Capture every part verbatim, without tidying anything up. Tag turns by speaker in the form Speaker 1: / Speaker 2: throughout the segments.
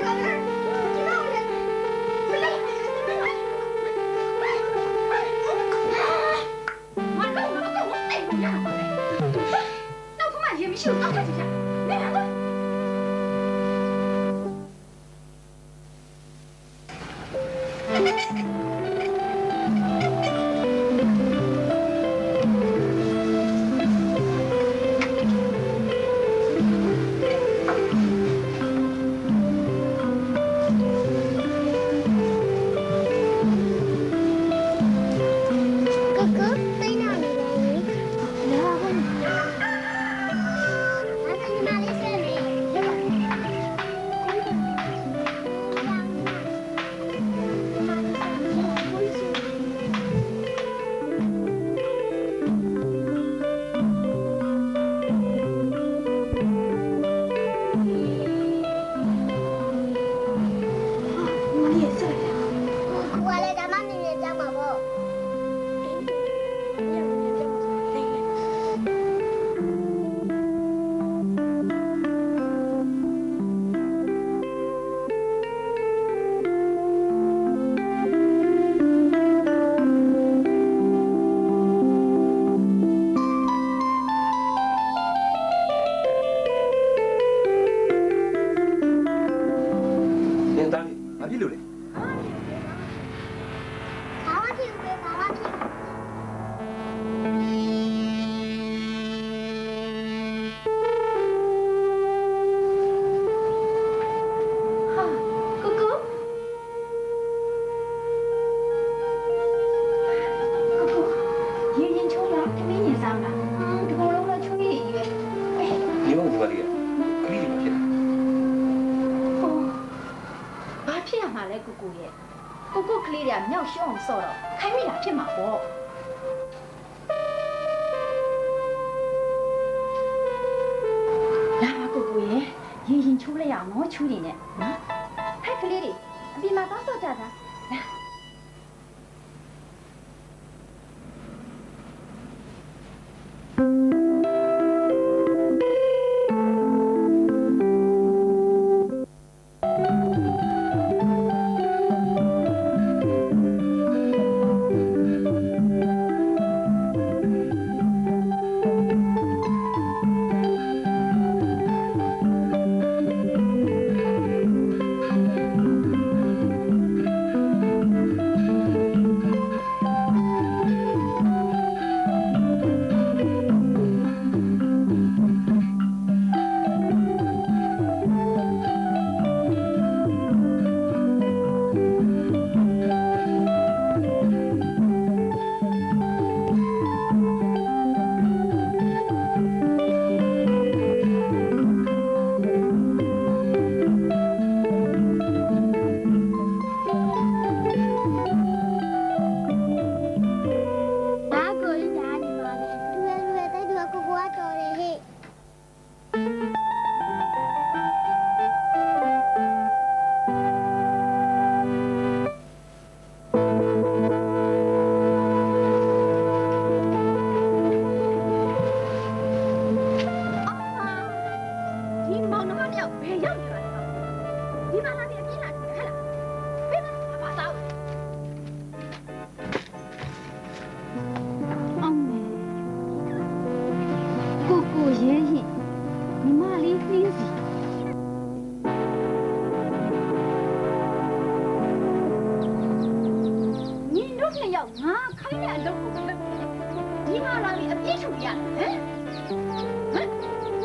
Speaker 1: ဟ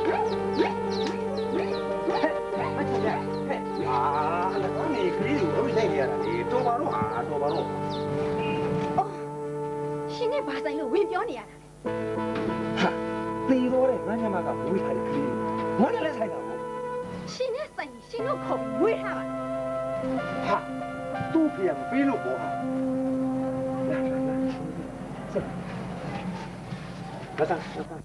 Speaker 1: နေရတာ
Speaker 2: ဟာသေတော့တဲ့ငါညမကမွေးထားတဲ့ကလေးငါနဲ့လည်းဆိုင်တာပေါ့
Speaker 1: ရှင်နဲ့ဆိုင်ရှင်တို့ခေါ်ပြီးဝေးထားပါ
Speaker 2: ဟာသူ့ဖေကမပေးလို့ပေါ့ဟာလာလာလာဆက်လာလာလာ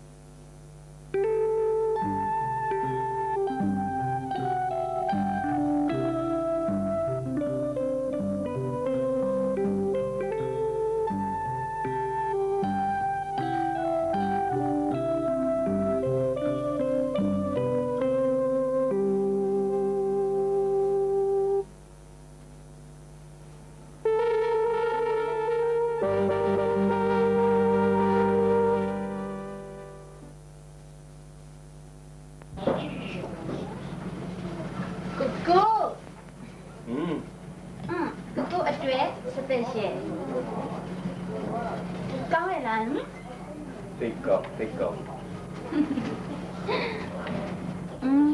Speaker 2: Take off, take off.
Speaker 1: Um.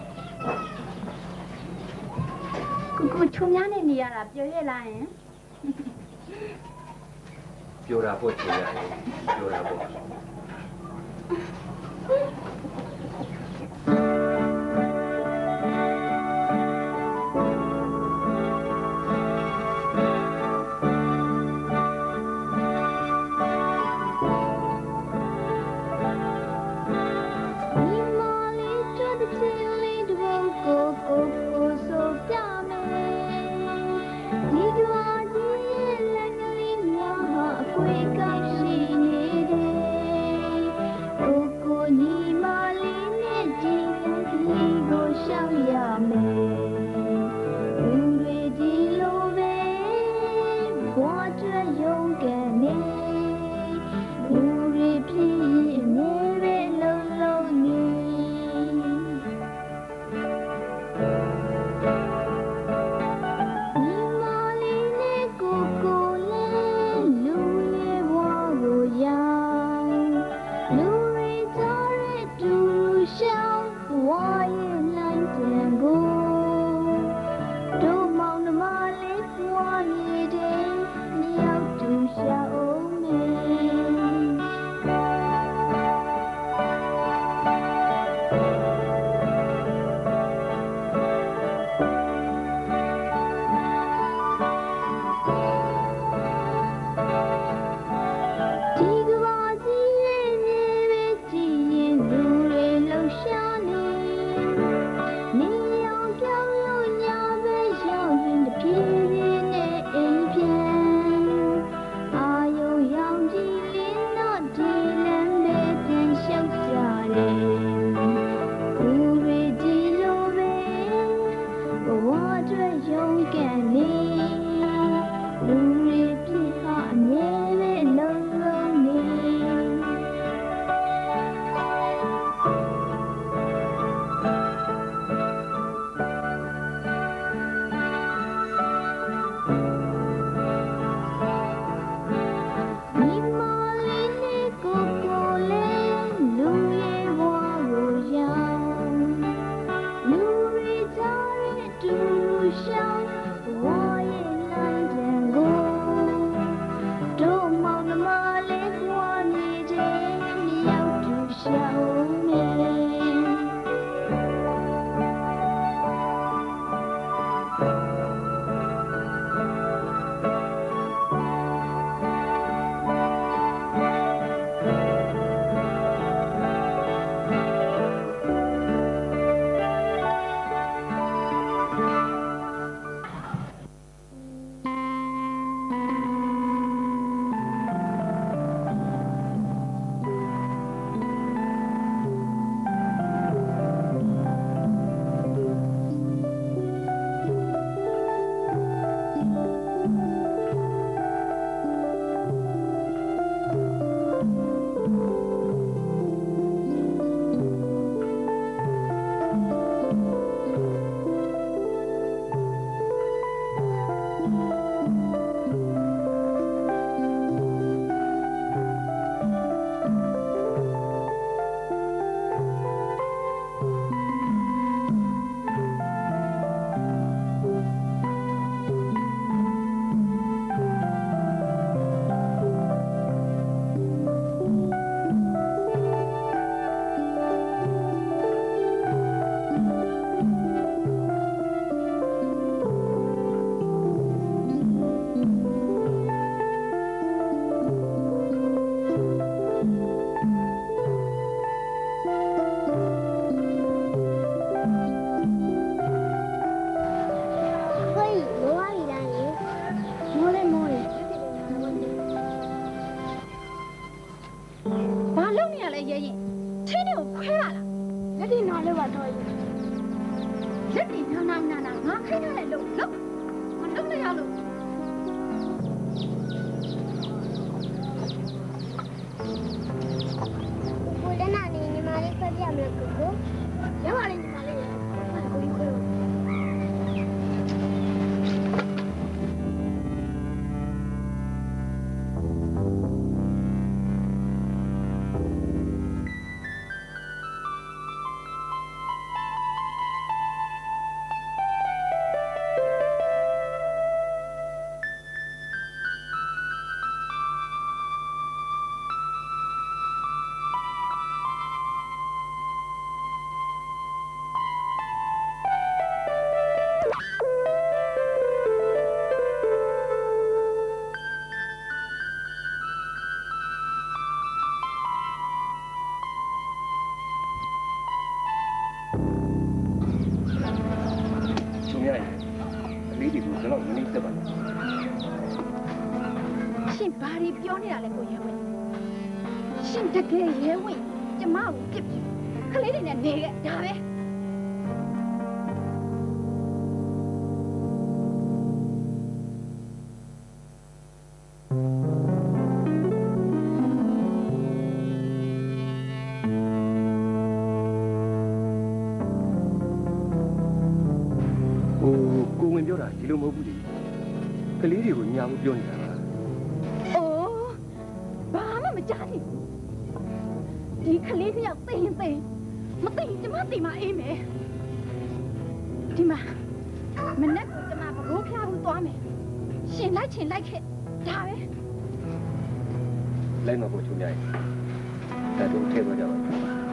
Speaker 1: Cô chung nhá này nè là biểu hiện lại.
Speaker 2: Biểu ra bộ chơi à? Biểu ra bộ.
Speaker 1: လက်ဒီနာလေးပါတော့လက်ဒီနာနာနာနာငါခိုင်းထားတယ်လို့လို့မလုပ်ရလို့
Speaker 3: ကိုလည်းနာနေညီမလေးဖက်ပြမလို့ကိုကို
Speaker 1: ရပါတယ်ညီမလေးကိုကြီးကိုရှင်ဘာတွေပြောနေတာလဲကိုရဲဝင်းရှင်တကယ်ရဲဝင်းကျမကိုပြစ်ပြီးခလေးတွေနဲ့နေခဲ့ဒါပဲ
Speaker 2: ကိုဝင်ပြောတာဒီလိုမဟုတ်ဘူးလေကလေးတွေကိုညာမှုပြောနေတာလား
Speaker 1: အိုးဘာမှမကြားနေဘူးဒီကလေးတယောက်သိရင်သိမသိရင်ကျမသိမအေးမယ်ဒီမှာမနေ့ကကျမဘိုးဖျားဘူးသွားမယ်ရှင်လိုက်ချင်လိုက်ခဲ့ဒါပဲ
Speaker 2: လိုက်မှာပေါ့ချုံညာဒါတို့ထဲသွားကြပါ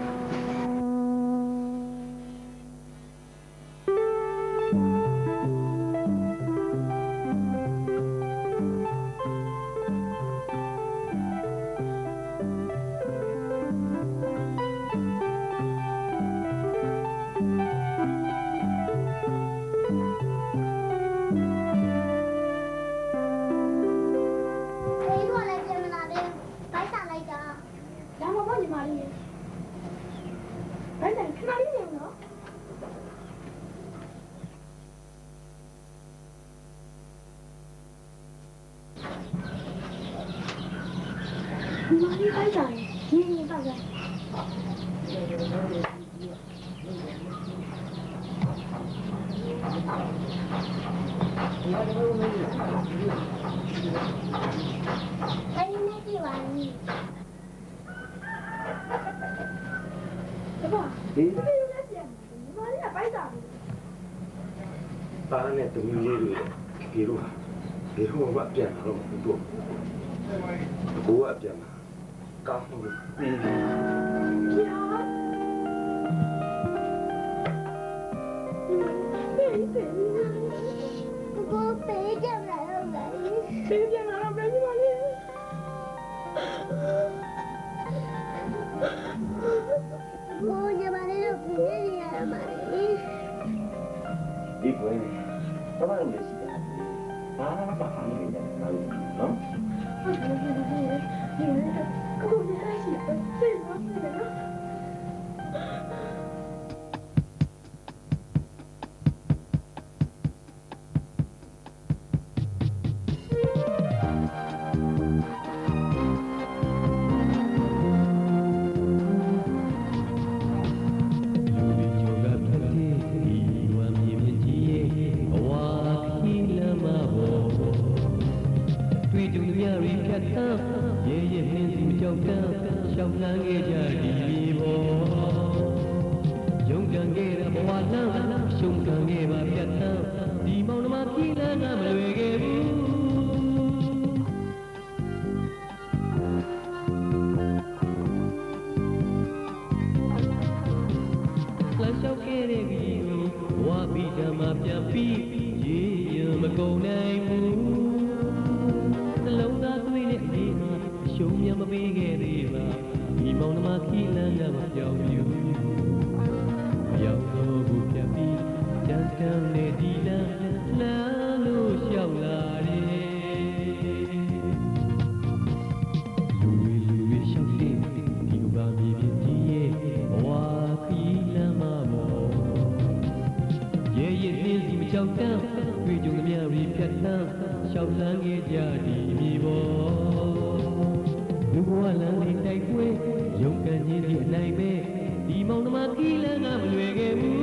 Speaker 4: ပါနဲ့တမီးလေးတွေဒီလိုဒီဟိုကပြန်လာတော့ဘူးတော့ကိုကပြန်လာကောင်းလို့ပြီးပြီ
Speaker 3: ကိုပေးကြမလားဟုတ်လား
Speaker 1: ပေးကြလာတော့ပြန်ပါလေ
Speaker 3: ကိုညီမလေးတို့ပြင်နေရမှာလေ
Speaker 4: ဒီကွယ်ဘာမှမလုပ်ရှိတာဘာမှမပါနေတယ်နော်
Speaker 1: ဟုတ်ကဲ့ဒီကိုရရရှိတယ်စိတ်မပြေနော်
Speaker 5: လူတွေလူတွေရှောက်တဲ့ဒီကဘာမြေပြင်ကြီးရဲ့ဘဝခီးလကြောက်တန်းတွေ့ကြုံသမျှတွေဖြတ်တန်းရှောက်လန်းခဲ့ကြဒီမြေပေါ်လူဘဝလမ်းလေးတိုက်ပွဲရုန်းကန်ခြင်းဒီအနိုင်ပဲဒီမောင်နှမကီးလန်းကမလွယ်ခဲ့ဘူး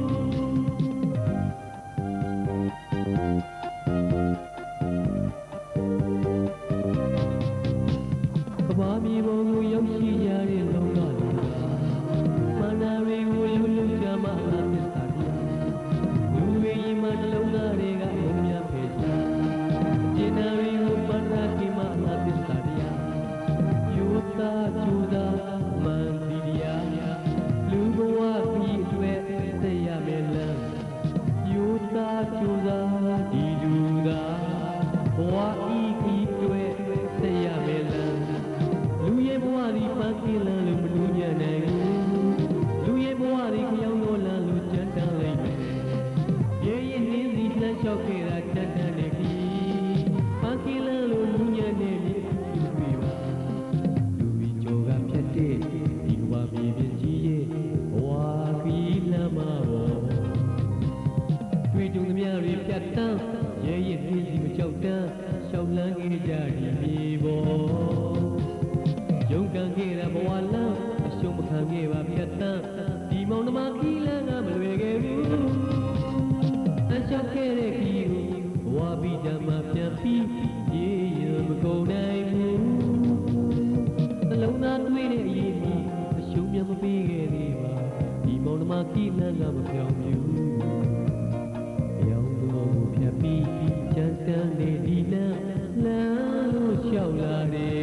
Speaker 5: ကဘာမြေပေါ်ကိုရောက်ရှိကြတဲ့လောကလူကမာနာတွေကိုလူလူကြမှာအသစ္စာတရားလူတွေရင်မှနှလုံးသားတွေကဘုံများဖယ်ရှားကျင်နာတွေကိုပန္နာကိမအသစ္စာတရားယူတာကျူတာမန္တိတရားလူဘဝကြီးအတွက်သိရမယ်လမ်းယူတာကျူတာဒီလူသာဘဝကြီးအတွက်သိရမယ်လမ်းလူရဲ့ဘဝဒီပန်းကင်းလန်းလို့မလူညံ့နိုင်ဘူးလူရဲ့ဘဝဒီကြောင်တော်လန်းလို့ကြမ်းတမ်းလိုက်မယ်ရဲ့ရဲ့နင်းစီလှမ်းလျှောက်ခဲ့တာတန်တန်နေပြီပန်းကင်းလန်းလို့လူညံ့နေပြီတွေ့ပါလူကြီးကြောကဖြတ်တဲ့ဒီဘဝပြည်ပြကြီးရဲ့ဘဝကြီးလမ်းမှာပေါ်တွေ့ကြုံသမျှတွေပြတ်တန်းရဲ့ရဲ့နင်းစီမကြောက်တန်းရှောက်လန်းခဲ့ကြဒီမြေပေါ်ရုန်းကန်ခဲ့တဲ့ဘဝလမ်းအရှုံးမခံခဲ့ပါဖြတ်တန်းဒီမောင်နှမခီးလန်းကမလွယ်ခဲ့ဘူးအချောက်ခဲ့တဲ့ခီးကိုဘဝပြီးကြမှာပြန်ပြီးရေရမကုန်နိုင်ဘူးနှလုံးသားတွေ့တဲ့အရေးကြီးအရှုံးများမပေးခဲ့သေးပါဒီမောင်နှမခီးလန်းကမပြောင်းဘူးရောင်တော်ကိုဖြတ်ပြီးကြမ်းတမ်းနေဒီလမ်းလမ်းလို့လျှောက်လာတယ်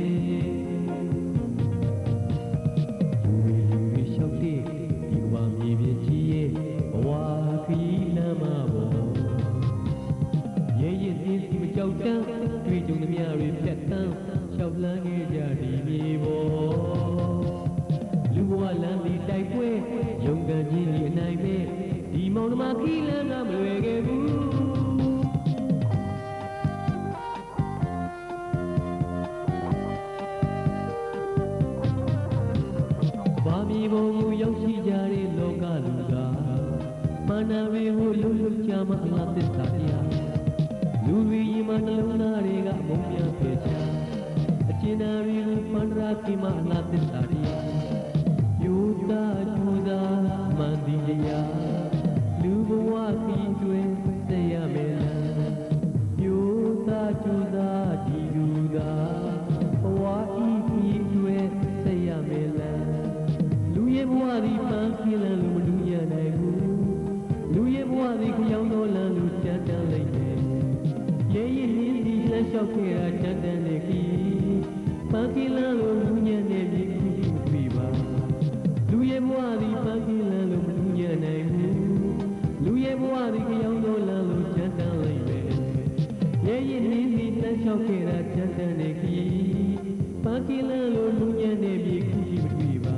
Speaker 5: ကြောက်တန်းတွေ့ကြုံသမျှတွေဖြတ်တန်းရှောက်လန်းခဲ့ကြဒီမြေပေါ်လူဘဝလမ်းပြီးတိုက်ပွဲရုန်းကန်ခြင်းဒီအနိုင်ပဲဒီမောင်နှမခီးလန်းကမလွယ်ခဲ့ဘူးဘာမြေပေါ်ကိုရောက်ရှိကြတဲ့လောကလူကမာနတွေကိုလွတ်လွတ်ကြမှာအလားသစ္စာတရားလူတွေရင်မှနှလုံးသားတွေကမုံများဖယ်ရှားအကျဉ်းသားတွေကိုပန္ဒရာကိမအနာသစ္စာတရားယူတာကျူတာမန္တိတရားလူဘဝကြီးတွင်သိရမယ်လားယူတာကျူတာဒီလူသာဘဝကြီးတွင်သိရမယ်လားလူရဲ့ဘဝဒီပန်းကင်းလန်းလို့မလူရနိုင်ဘူးလူရဲ့ဘဝဒီကြောင်တော်လန်းလို့ကြမ်းတမ်းလိုက်တယ်ရဲ့ရဲ့နင်းဒီလှမ်းလျှောက်ခဲ့တာတန်တန်နေပြီပန်းကင်းလန်းလို့လူညံ့နေပြီတွေ့ပါလူရဲ့ဘဝဒီပန်းကင်းလန်းလို့မလူညံ့နိုင်ဘူးလူရဲ့ဘဝဒီကြောင်တော်လန်းလို့ကြမ်းတမ်းလိုက်ပဲရဲ့ရဲ့နင်းဒီလှမ်းလျှောက်ခဲ့တာတန်တန်နေပြီပန်းကင်းလန်းလို့လူညံ့နေပြီတွေ့ပါ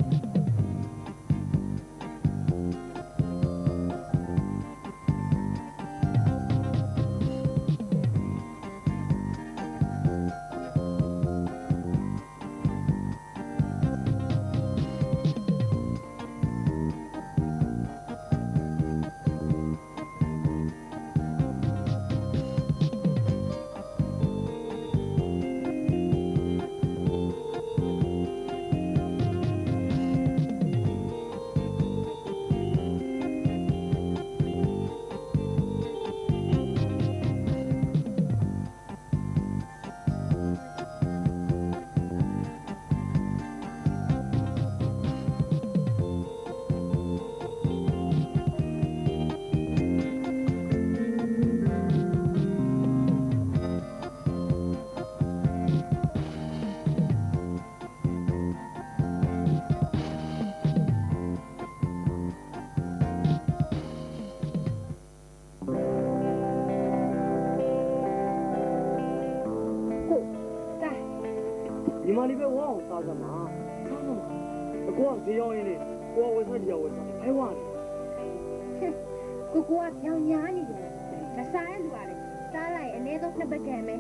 Speaker 2: ညီမလေးပဲဝါအောင်စားကြမှာစားကြမှာအကွာဈေးရောက်ရင်လေကိုကဝယ်စားတရားဝယ်စားဟဲ့ဝါလေ
Speaker 3: ကိုကိုကပြောင်းညာနေတယ်မစားရလူကလေစားလိုက်အနည်းဆုံးနှစ်ပတ်ကန်ပဲ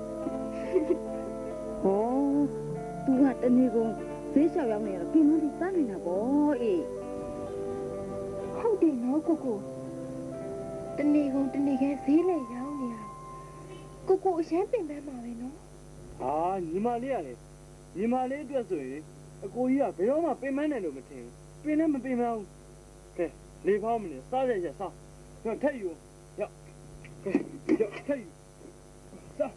Speaker 3: ဟောသူကတနေ့ကုန်ဈေးလျှောက်ရောက်နေတော့ပြင်မပြီးစားနေတာပေါ့အေးဟုတ်တယ်နော်ကိုကိုတနေ့ကုန်တနေ့ခဲဈေးလေရောင်းနေရကိုကိုအရန်ပင်ပန်းမှာပဲနော်
Speaker 2: ဟာညီမလေးရတယ်ညီမလေးအတွက်ဆိုရင်အကိုကြီးကဘယ်တော့မှပင်ပန်းတယ်လို့မထင်ဘူးပင်လည်းမပင်ပန်းဘူးကဲလေဖောင်းမနေစားရရစားတော့ထက်ယူရောက်ကဲရောက်ထက်ယူစား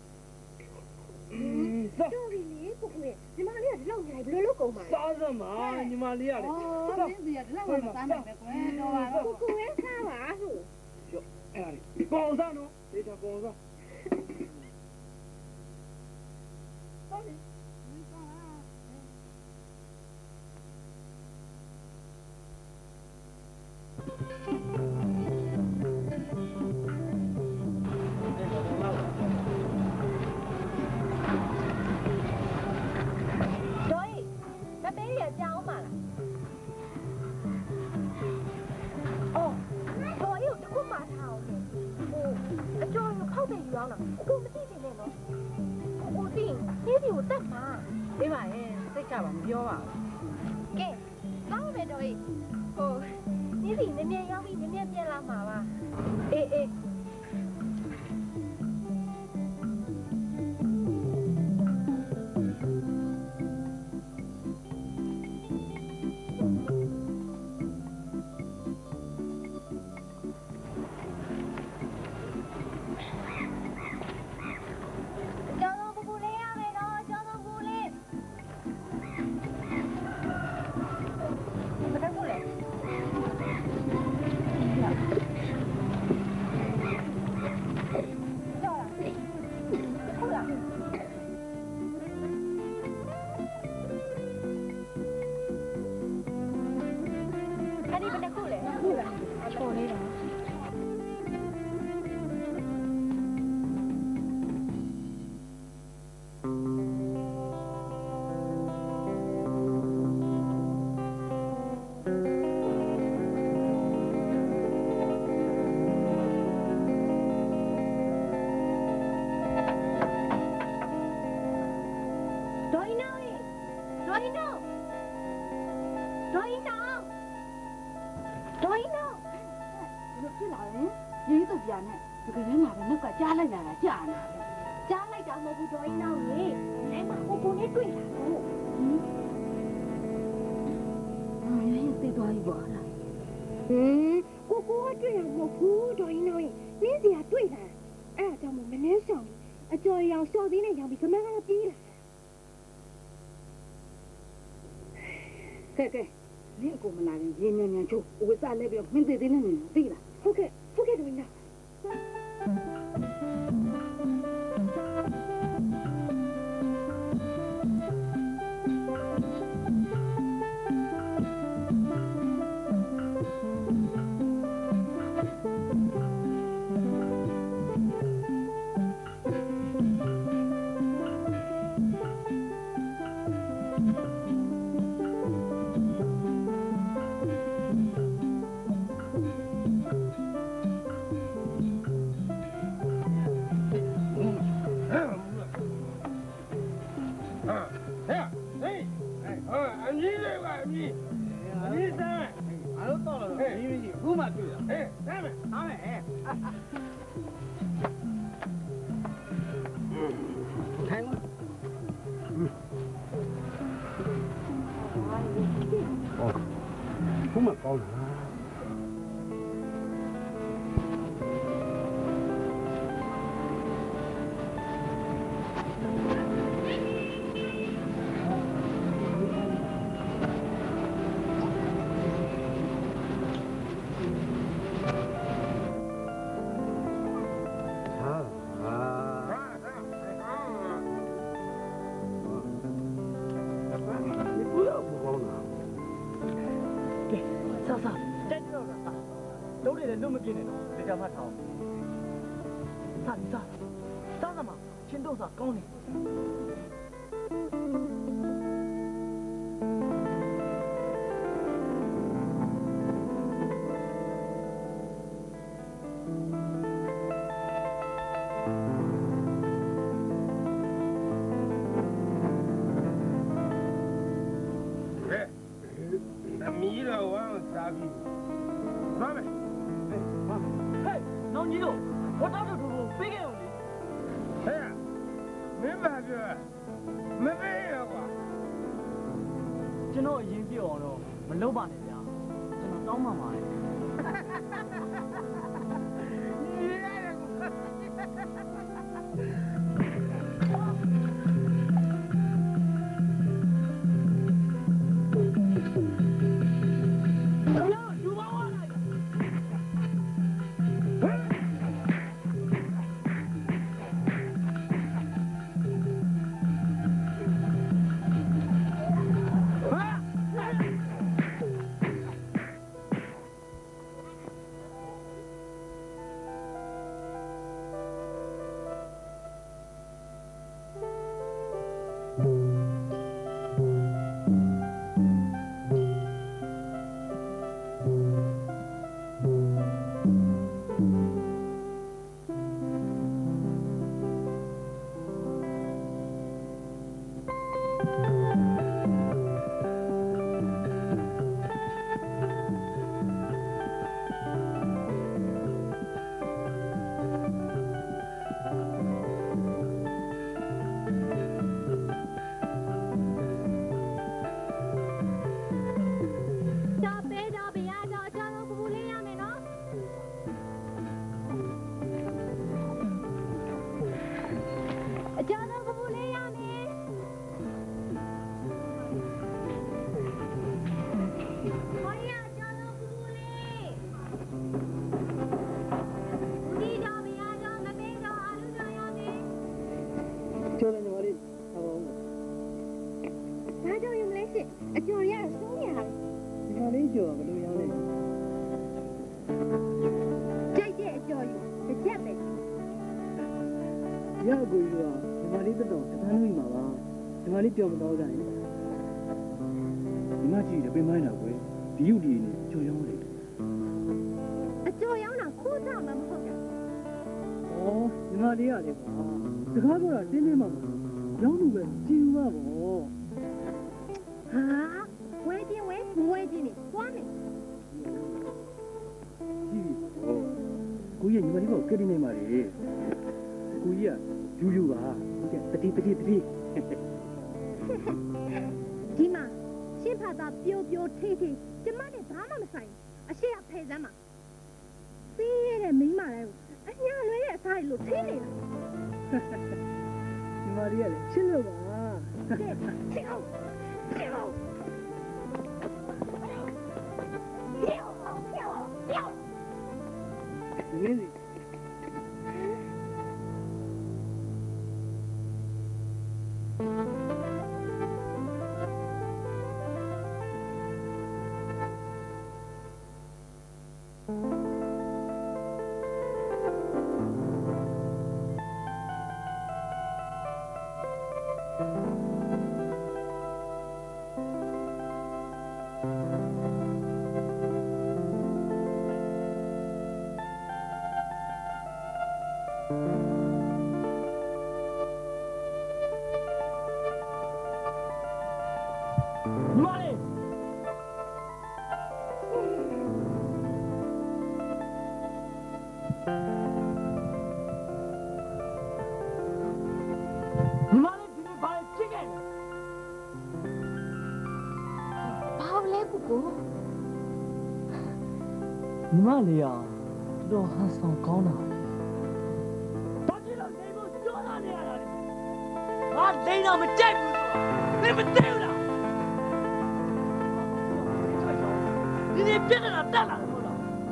Speaker 2: စား
Speaker 3: တော်ပြီလေကိုကိုရဲ့ညီမလေးကဒီလောက်ညာဘယ်လိုလုပ်ကုန်မှာ
Speaker 2: စားစမ်းပါညီမလေးရတယ်
Speaker 6: အော်မင်းစီကဒီလောက်မှမစားနိုင်ပဲကွယ်တော့ပါတော့
Speaker 3: ကိုကိုရဲ့စားပါဆို
Speaker 2: ရောက်အဲ့ဒါပေါ်စားနော်ဒေတာပေါ်စားတော်ပြီ
Speaker 3: ကိုမသိချင်နဲ့နော်ကိုသိနေဒီကိုတက်မှာ
Speaker 6: ပေးပါရဲ့စိတ်ချပါမပြောပါဘူး
Speaker 3: ကဲကောင်းတယ်တော်ကြီးဟိုနေဒီနည်းနည်းရောက်ပြီးနည်းနည်းပြန်လာမှာပါအေးအေး
Speaker 6: ကြားလိုက်တာကကြာနေ
Speaker 3: ကြားလိုက်တာမဟုတ်ဘူးတော်ရင်နောက်လေလဲမှာကိုကိုနဲ့တွေ့တာလို့
Speaker 6: ဟင်ရရင်သိသွားပြီပေါ့လား
Speaker 3: ဟင်ကိုကိုကတွေ့ရမဟုတ်ဘူးတော်ရင်နောက်ရင်နင်းစီကတွေ့တာအဲ့ဒါကြောင့်မနှင်းဆောင်အကျော်ရောင်စော်သေးနဲ့ရောင်ပြီးခမန်းကပြေးလာ
Speaker 6: ကဲကဲနင်းကိုမလာရင်ရင်းညံ့ညံ့ချိုးဝစ်စားလဲပြီးမင်းသေးသေးနဲ့နေသိလား
Speaker 3: ဟုတ်ကဲ့ဟုတ်ကဲ့တော်ရင်နောက်
Speaker 2: 不嘛高了。
Speaker 7: 都没给你了，这家怕吵。啥你啥？啥什么？青豆啥搞呢？
Speaker 2: 哎，那米了我啥皮？妈呗。
Speaker 7: အောင်ကြီးတို့ဝတ်တော့တူတူပေးခဲ့အောင်လေ
Speaker 8: ဟဲ့မင်းဘာပြောမပေးရကွာ
Speaker 7: ကျွန်တော်အရင်ပြအောင်တော့မလုပ်ပါနဲ့ဗျာကျွန်တော်တောင်းပါပါတယ်
Speaker 2: ကျော်တယ်ညီမလေးဟောင်း
Speaker 3: ဒါကြောင့်ယူမလဲရှင့်အကျော်ရဆုံးနေရတယ်
Speaker 2: ညီမလေးကျော်ဘယ်လိုရောင်းလဲ
Speaker 3: ကြိုက်တဲ့အကျော်ယူတစ်ချက်ပဲ
Speaker 2: ရကိုယူอ่ะညီမလေးတက်တော့တန်းလို့မှာပါညီမလေးပြောမတော့ကြရင်ညီမကြည့်တယ်ပြင်မိုင်းတော့ကွယ်ဒီယူဒီနေကျော်ရောင်းလေ
Speaker 3: အကျော်ရောင်းတာခိုးစားမှမဟုတ်ဘူး
Speaker 2: ဩညီမလေးရတယ်ကွာတကားပြောတာတင်းတင်းမှမဟုတ်ရောင်းလို့ပဲကြည့်ဦးပါဗော
Speaker 3: ဟာဝဲချင်းဝဲမဝဲချင်းနေသွားမယ်
Speaker 2: ကြည့်ပြီဟောကိုကြီးညီမလေးကကတိနေမှာလေကိုကြီးကယူယူပါဟုတ်ကဲ့တတိတတိတတိ
Speaker 3: ဒီမှာရှင်းဖာသာပြိုပြိုထိထိကျမနဲ့ဘာမှမဆိုင်အရှိရဖယ်စမ်းပါပြီးရတဲ့မိန်းမလေးကိုအညာလွဲတဲ့အစားလို့ထင်းနေတာ
Speaker 2: ညီမလေးကလည်းချစ်လို့ပါ
Speaker 3: ကဲချစ်အောင်ချစ်အောင်ပြောပြောပြော
Speaker 2: ဒီနေ့စီ
Speaker 7: ညီမလေးဒီနေ့ဘာဖြစ်ခဲ့လဲ
Speaker 3: ဘာလဲကူကူ
Speaker 7: ညီမလေးอ่ะတော်ဟန်ဆောင်ကောင်းတာဘာဖြစ်လို့နေဖို့ကြောလာနေရတာလဲငါလိမ့်တော့မကြိုက်ဘူးဆိုတာမင်းမသိဘူးလားဒီနေ့ပြဿနာတက်လာတယ်ဟုတ်လား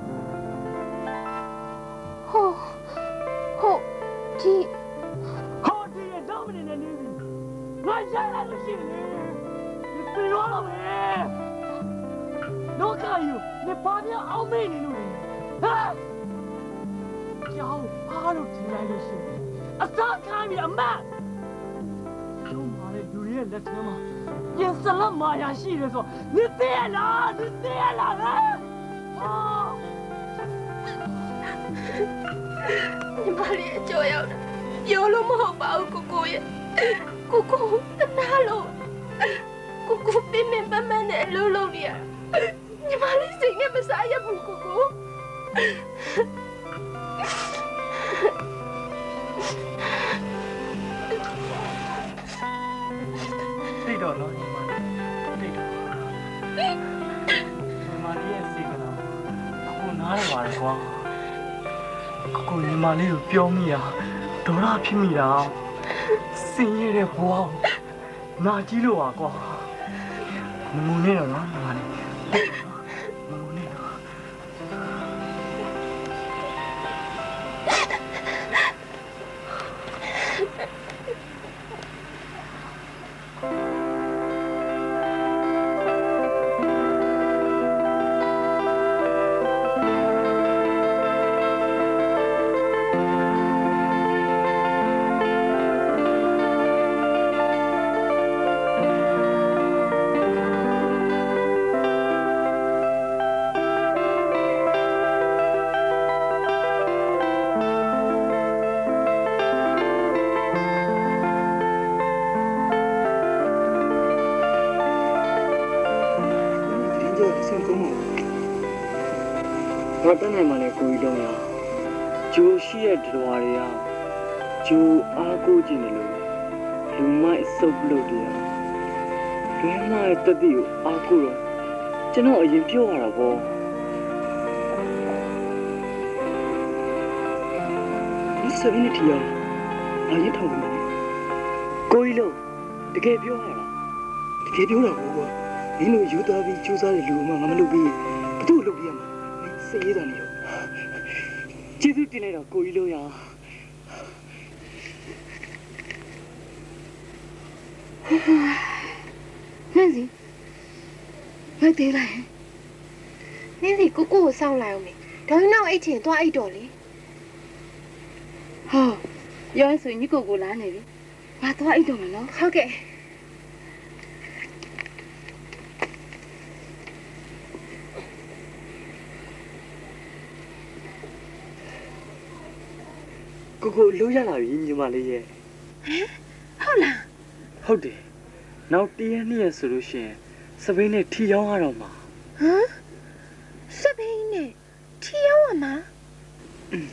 Speaker 3: ဟိုဟိုဒီ
Speaker 7: ဟောဒီရတော့မနေနဲ့နေပြီငါရလာလို့ရှိရင်လေဒီပြေတော့လို့ပဲတော့ခါယူနေပါပြအောင်မေးနေလို့ဟာကြောင်အားလို့ထင်လိုက်လို့ရှိရင်အစားခိုင်းပြီးအမတ်တို့မာတဲ့လူရဲ့လက်ထဲမှာပြင်စလက်မာယာရှိတယ်ဆိုနေသေးလားနေသေးလားဟာ
Speaker 1: ညီမလေးအကျော်ရောက်တာပြောလို့မဟုတ်ပါဘူးကိုကိုရဲ့ကိုကိုတနာလို့ကိုကိုပြင်းပြင်းပန်းပန်းနဲ့အလုပ်လုပ်နေရညီမလေးစိတ်နဲ့မစားရဘူးကိုကို
Speaker 7: နားရပါတယ်ကွာကိုကိုညီမလေးကိုပြောမိတာဒေါရဖြစ်မိတာစင်ရတဲ့ဘဝနာကြီးလို့ပါကွာမငုံနေတော့နော်ညီမလေးမငုံနေတော့我等你们来过一种呀，就是也知道的呀，就阿哥进的路，路买收不了的呀，路买得的有阿哥了，真的已经标了不？你说你提啊，哪一套的呢？过一路，这个标了，这个标了不？你那有大比就啥的路嘛，我们路比不都路比嘛？谁的呢？这都进来了，过一路呀。
Speaker 3: 那是，我得来。那是哥哥上来没？等于那一天多一多哩。好，要是你哥哥来那里，我多一多了喏。好嘅。
Speaker 7: 哥哥留下来你嘛哩耶？
Speaker 3: 哎，好啦。
Speaker 7: 好的，那第二年是路线，是为了提养啊嘛？
Speaker 3: 嗯，是为了提养啊嘛？
Speaker 7: 嗯。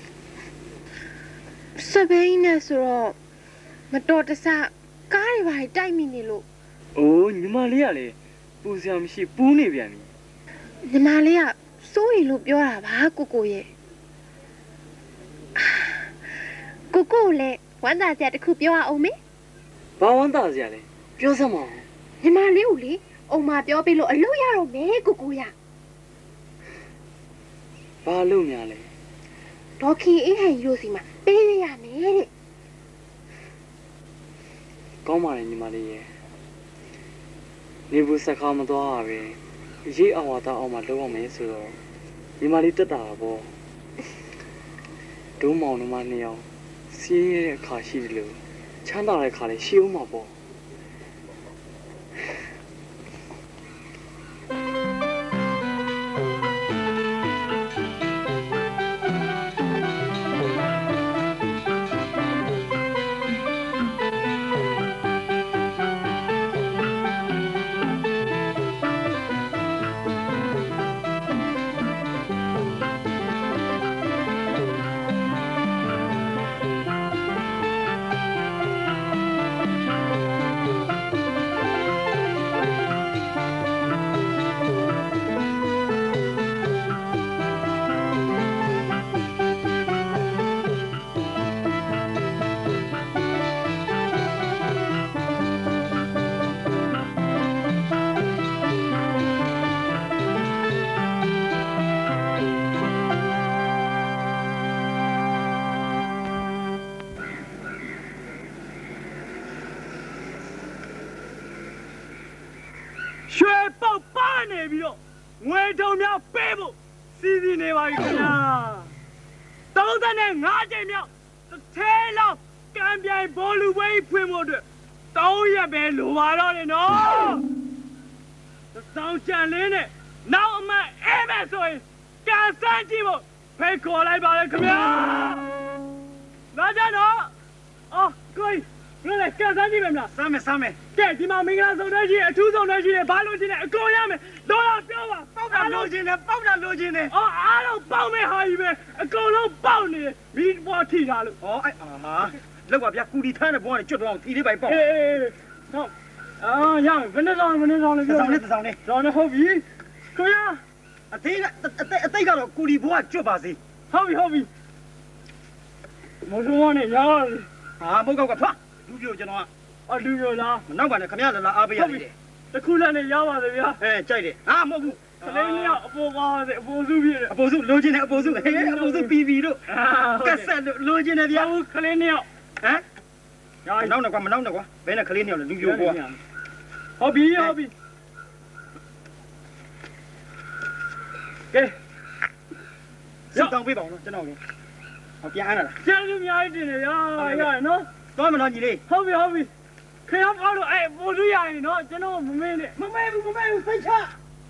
Speaker 3: 是为了说，我多的啥，家里话带米的路。
Speaker 7: 哦，你嘛哩啊嘞，不像是不那边的。
Speaker 3: 你嘛哩啊，所以路标了吧，哥哥耶。哥哥嘞，王大姐的口标啊，欧没？
Speaker 7: 把王大姐嘞，标什么？
Speaker 3: 你妈溜嘞，欧妈标被路路呀路没哥哥呀。
Speaker 7: 把路面嘞。
Speaker 3: 多看一看有什么，别人呀没嘞。
Speaker 7: 讲嘛嘞，你妈哩耶？你不是看么多啊呗？一阿娃到阿妈路我没事了，你妈哩得打不？都忙了嘛你要。些卡西的路，抢到来卡来修嘛不？ငွေထုံများပေးဖို့စီစီနေပါပြီခင်ဗျာသုံးဆယ်နဲ့ငါးကြိမ်မြောက်တစ်ထဲလောက်ကံပြိုင်ဘောလူပွဲဖွင့်ဖို့အတွက်သုံးရက်ပဲလိုပါတော့တယ်နော်စောင်းချန်လေးနဲ့နောက်အမတ်အဲမဲ့ဆိုရင်ကန်စမ်းကြည့်ဖို့ဖိတ်ခေါ်လိုက်ပါလေခင်ဗျာလာကြတော့အော်ကိုကြီးဘယ်လဲကန်စမ်းကြည့်မယ်မလားစမ်းမယ်စမ်းမယ်ကဲဒီမှာမင်္ဂလာဆောင်တဲ့ကြီးအထူးဆောင်တဲ့ကြီးနဲ့ဘာလို့ချင်းလဲအကုန်ရမယ်တော့တော့ပြောပါပေါက်တာလိုချင်တယ်ပေါက်တာလိုချင်တယ်အော်အားလုံးပေါက်မဲ့ဟာကြီးပဲအကုန်လုံးပေါက်နေမီးပွားထိတာလို့ဩအဲ့အာဟာလောက်ပါဗျာကူဒီထမ်းတဲ့ဘွားနဲ့ကျွတ်တော့ထီလေးပိုင်ပေါက်အေးဟုတ်အာရမယ်ဘယ်နဲ့ဆောင်ဘယ်နဲ့ဆောင်လဲပြောဆောင်လေးဆောင်လေးဆောင်လေးဟုတ်ပြီကိုရ
Speaker 9: အသေးအသေးအသေးကတော့ကိုဒီဘွားကျွတ်ပါစေ
Speaker 2: ဟုတ်ပြီဟုတ်ပြီမဆုံးနဲ့ရောင်း
Speaker 9: ဟာမဟုတ်ကောက်ကထွက်လူပြိုကျွန်တော်ကအ
Speaker 2: လူပြိုလား
Speaker 9: မနောက်ပါနဲ့ခမရလာလာအားပေးရတယ်
Speaker 2: တခုလည်းနဲ့ရောင်းပါလေဗျာ
Speaker 9: အဲကြိုက်တယ်ဟာမဟုတ်ဘူး
Speaker 2: ကလေးလေးကအပေါ်ကောင်းတယ်အပေါ်စုပြည့်တယ်
Speaker 9: အပေါ်စုလိုချင်တယ်အပေါ်စုဟဲ့အပေါ်စုပီပီတို့ကက်ဆက်တို့လိုချင်တယ်ဗျာ
Speaker 2: ဟုတ်ကလေးနှစ်ယောက်
Speaker 9: ဟမ်နောက်နဲ့ကွာမနောက်နဲ့ကွာဘယ်နဲ့ကလေးနှစ်ယောက်လဲလူပြိုကွာ
Speaker 2: ဟုတ်ပြီဟုတ်ပြီကဲ
Speaker 9: စောက်တောင်းပေးပါဦးနော်ကျွန်တော်လေဟောပြန်အားလာလား
Speaker 2: ကျန်လူအများကြီးတင်တယ်ဗျာရတယ်နော်
Speaker 9: သွားမလားညီလေး
Speaker 2: ဟုတ်ပြီဟုတ်ပြီခင်ဗျားပေါ့လို့အဲ့ပို့လို့ရရင်နော်ကျွန်တော်မမင်းနဲ့
Speaker 9: မမဲဘူးမမဲဘူးစိတ်ချ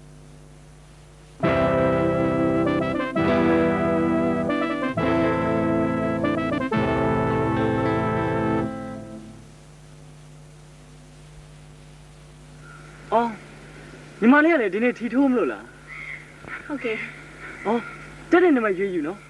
Speaker 2: အော်ညီမလေးကလည်းဒီနေ့ထီထိုးမလို့လား
Speaker 3: ဟုတ်ကဲ့
Speaker 2: အော်တက်တဲ့နေမှာရွေးယူနော်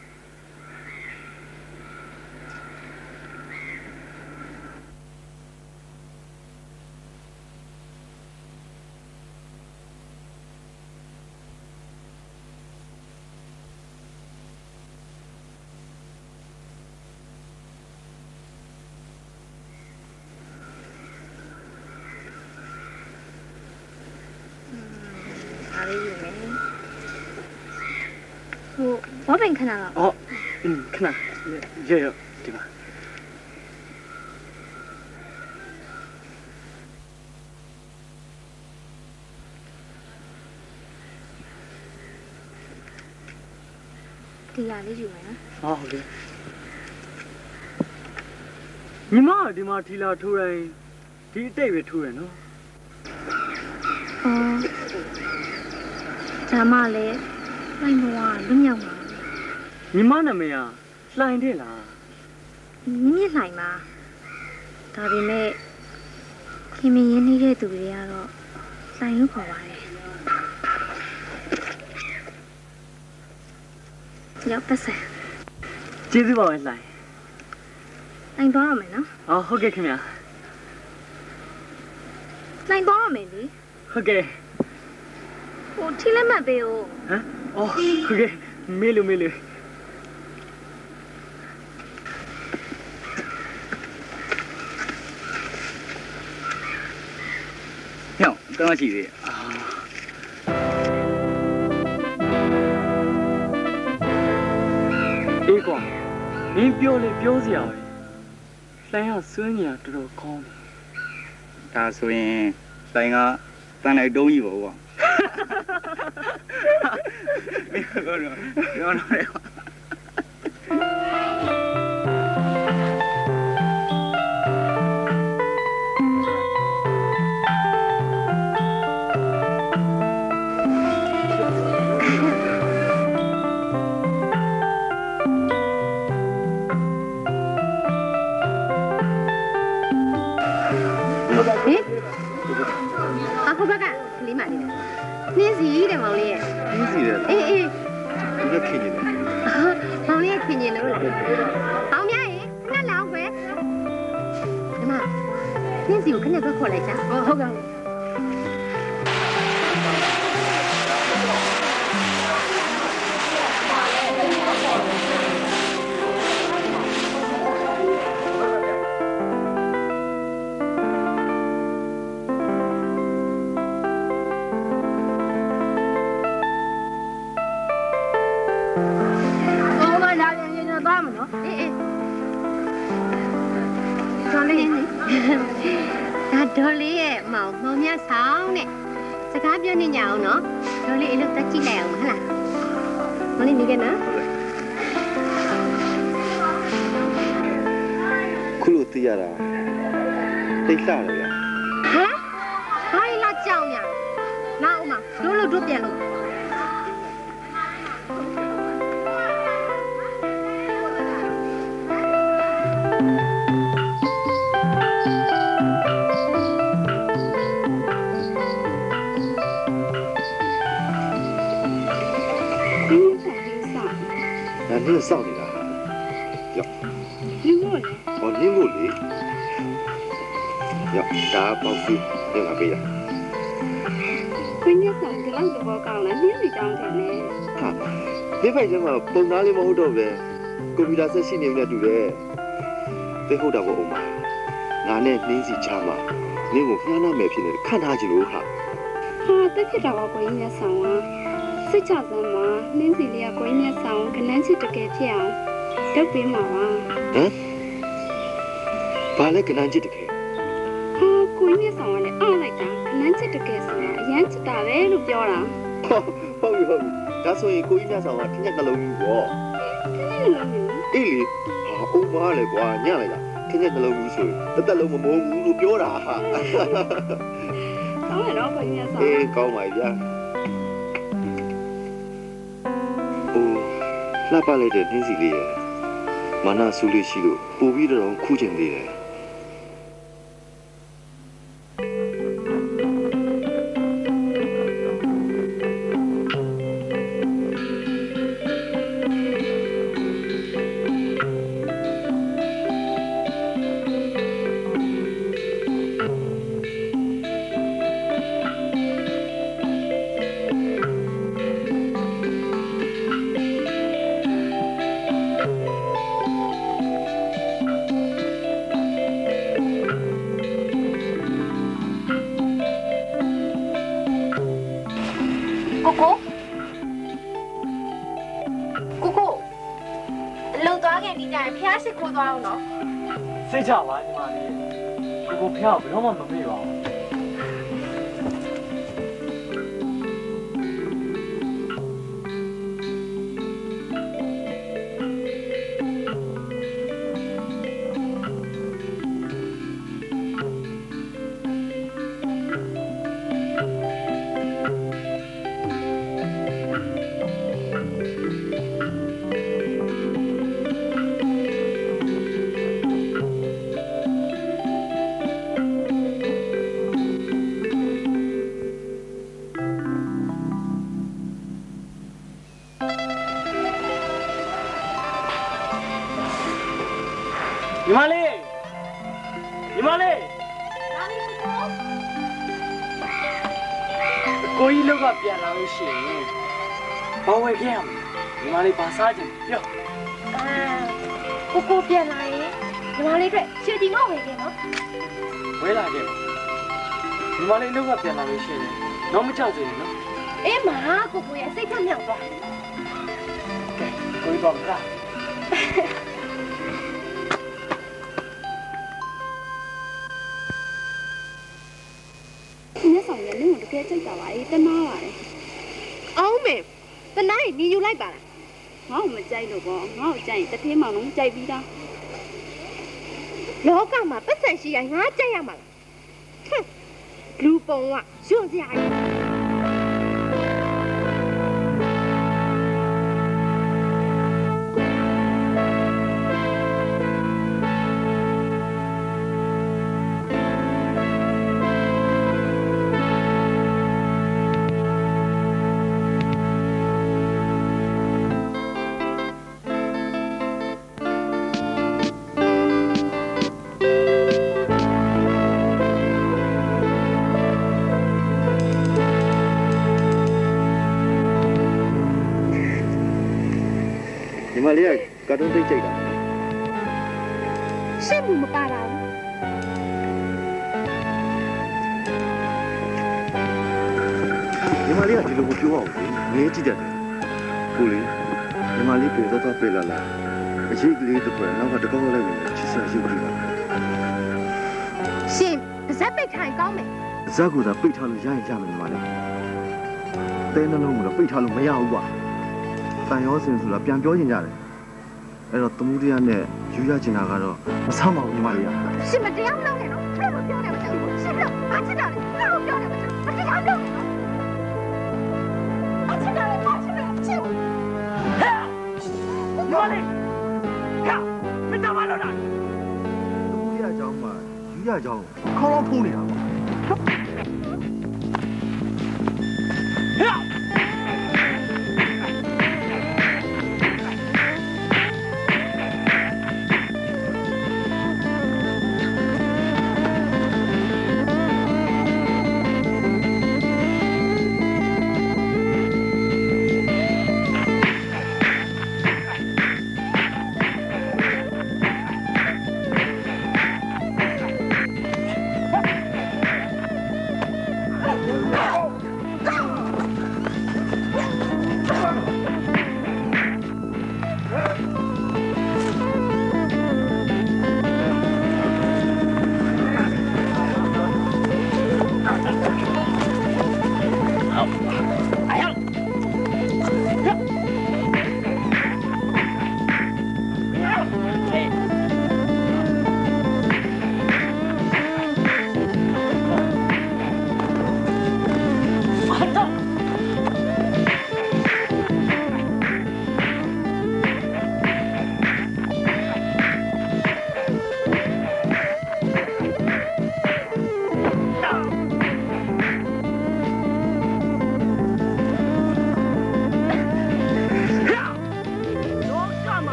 Speaker 3: ဘာပင်ခဏလား
Speaker 2: အော်อืมခဏရေရဒီမှာ
Speaker 3: ဒီရလေးယူမယ်နော်
Speaker 2: ဟောဟုတ်ကဲ့ညီမကဒီမှာထီလာထိုးတိုင်းဒီအတိတ်ပဲထိုးရနော်
Speaker 3: အော်ဒါမှလည်းလိုက်မွားလွမြောက်မှာ
Speaker 2: ညီမနာမည်ကလှိုင်တဲ့လား
Speaker 3: မြင့်မြင့်လှိုင်ပါဒါပေမဲ့ခင်မင်းရင်းနေတဲ့သူတွေကတော့လှိုင်လို့ခေါ်ပါတယ်ရောက်ပါစံ
Speaker 2: ကျေးဇူးပါပဲလှိုင်
Speaker 3: လှိုင်သွားရမယ်နော်
Speaker 2: အော်ဟုတ်ကဲ့ခင်ဗျာ
Speaker 3: လှိုင်သွားရမယ်လေ
Speaker 2: ဟုတ်ကဲ့
Speaker 3: ဟိုထီလက်မှတ်ပေးဦး
Speaker 2: ဟမ်အော်ဟုတ်ကဲ့မေးလို့မေးလို့
Speaker 9: ဟဲ့တောင်းကြည့်သေးအာ
Speaker 2: အေးကွာမင်းပြောလေပြောစရာပဲလှိုင်းကစွန်းညာတော်တော်ကောင်းတယ်
Speaker 9: ဒါဆိုရင်လှိုင်းကတန်လိုက်တုံးကြီးပါကွာမင်းကတော့ရောတော့လေ
Speaker 3: အခုဘက်ကကလေးမလေးနှင်းစီတဲ့မောင်လေးရဲ့
Speaker 9: နှင်းစီတဲ့
Speaker 3: အေးအေး
Speaker 9: ဒီကခင်နေတယ်
Speaker 3: မောင်လေးခင်နေလို့လားအောင်မြရေခဏလောက်ပဲဒီမှာနှင်းစီကိုခဏပဲခေါ်လိုက်ချာဟုတ်ကဲ့ဒါဒေါ်လေးရဲ့မောင်မောင်မြတ်ဆောင်တဲ့စကားပြောနေကြအောင်နော်ဒေါ်လေးအလုပ်တက်ကြည့်လိုက်အောင်ဟုတ်လားမလေးနေကြနော်
Speaker 4: ခုလိုသိရတာတိတ်လှတယ်ဗျာ
Speaker 3: ဟမ်ဘာလဲလာကြောင်ညာလာအောင်မတို့လို့တို့ပြန်လို့
Speaker 4: 那你上你了，哟，
Speaker 3: 你我嘞？
Speaker 4: 哦，你我嘞，哟，打包水，你那边呀？
Speaker 6: ကိုညဆောင်ဒီလောက်သဘောကောင်းလားနင်းနေကြောင်းတယ်လေ
Speaker 10: ဟာဒီဖိုင်ကျမပုံသားလေးမဟုတ်တော့ပဲကွန်ပျူတာဆက်ရှိနေနေတူတယ်သိဟုတ်တာပေါ့အမငါနဲ့နှင်းစီချာမှာနင်းကိုခဏနာမယ်ဖြစ်နေခန့်ထားချင်လို့ဟာ
Speaker 6: ဟာတက်ဖြစ်တာပါကိုညဆောင်ကစိတ်ချစမ်းမှာနင်းစီလေးကကိုညဆောင်ခဏန်းချစ်တကယ်ဖြစ်အောင်လုပ်ပေးမှာပါ
Speaker 10: ဟမ်ဘာလဲကနန်းချစ်တကယ်
Speaker 6: ဟာကိုညဆောင်ကလည်းအားလိုက်တာခဏန်းချစ်တကယ်ဆိုတာအရန်ချစ်တာပဲလို့ပြောတာ
Speaker 10: ဟုတ်ပြီဟုတ်ပြီဒါဆိုရင်ကိုကြီးမြတ်ဆောင်ကထင်းရက်နှလုံးကြီးပေါ့
Speaker 6: ထင်းရက်နှလုံးကြီး
Speaker 10: အေးလေဟာအုံပါလေကွာညလိုက်လားထင်းရက်နှလုံးကြီးဆိုတက်တက်လုံးမမိုးဘူးလို့ပြောတာဟာ
Speaker 6: ကောင်းတယ်နော်ကိုကြီးမြတ်ဆောင်
Speaker 10: အေးကောင်းပါဗျာအိုးလှပလိုက်တဲ့နှင်းစီလေးရဲ့မာနဆူလေးရှိလို့ပို့ပြီးတော့ခူးချင်သေးတယ်
Speaker 7: စိတ်ချပါညီမလေးကိုကိုဖျောက်ဘယ်တော့မှမမေ့ပါဘူးညီမလေးညီမလေးကိုကြီးလောက်ကပြန်လာလို့ရှိရင်ဘာဝယ်ခဲ့ရမလဲညီမလေးဘာစားကြင်ပြော
Speaker 1: အာကိုကိုပြန်လာရင်ညီမလေးအတွက်ရွှေတီမောက်ဝယ်ခဲ့နော်
Speaker 7: ဝယ်လာခဲ့ညီမလေးလောက်ကပြန်လာလို့ရှိရင်တော့မကြောက်စေနဲ့နော်
Speaker 1: အေးမာကိုကိုရဲ့စိတ်ထမြောက်သွား
Speaker 7: ကဲကိုကြီးတော့မလား
Speaker 6: ညဆောင်ရနင်းကိုတကယ်ကြိုက်တာပါအေးတနာပါတယ်
Speaker 1: အောင်မေတနားညီယူလိုက်ပါလား
Speaker 6: ငါ့ကိုမကြိုက်လို့ပေါ့ငါ့ကိုကြိုက်ရင်တထင်းမောင်လုံးကြိုက်ပြီးသား
Speaker 1: လောကမှာပတ်စံရှိရငါကြိုက်ရမှာလားဟွန်းလူပုံကယွန့်စရာကြီး
Speaker 10: ညီမလေးကကာတွန်းသိကြိုက်တာ
Speaker 1: ရှင်းမှုမပါတာ
Speaker 10: ညီမလေးကဒီလိုကိုပြောအောင်လေငဲကြည့်တတ်တယ်ကိုလေညီမလေးပြေတော့တော့ပြေလာလာအရှိကလေးတစ်ပွဲနောက်ကတကောက်လိုက်နေချစ်စရာရှိပြီလား
Speaker 1: ရှင်ပါဇက်ပိတ်ထိုင်ကောင်းမယ်
Speaker 10: ဇက်ကသာပိတ်ထားလို့ရရင်ရမယ်ညီမလေးတဲနှလုံးကတော့ပိတ်ထားလို့မရဘူးကွာတန်ရောစင်ဆိုတာပြန်ပြောချင်ကြတယ်အဲ့တော့သမုဒိယနဲ့ယူရချင်တာကတော့မဆမ်းပါဘူးညီမလေးက
Speaker 1: ရှင်မတရားမလုပ်နဲ့နော်အဲ့လိုပြောနေမှာရှင်ပြောဘာချစ်တာလဲအဲ့လိုပြောနေမှာမတရားလုပ်နဲ့နော်အချစ်တာလဲဘာချစ်တာလဲချစ်ဘူး
Speaker 7: ဟဲ့ညီမလေးဟာမတော်ပါလို့လား
Speaker 10: သမုဒိယအကြောင်းမှာယူရအကြောင်းခေါင်းလုံးဖုံးနေတာပေါ့
Speaker 7: ဟဲ့
Speaker 10: ညီ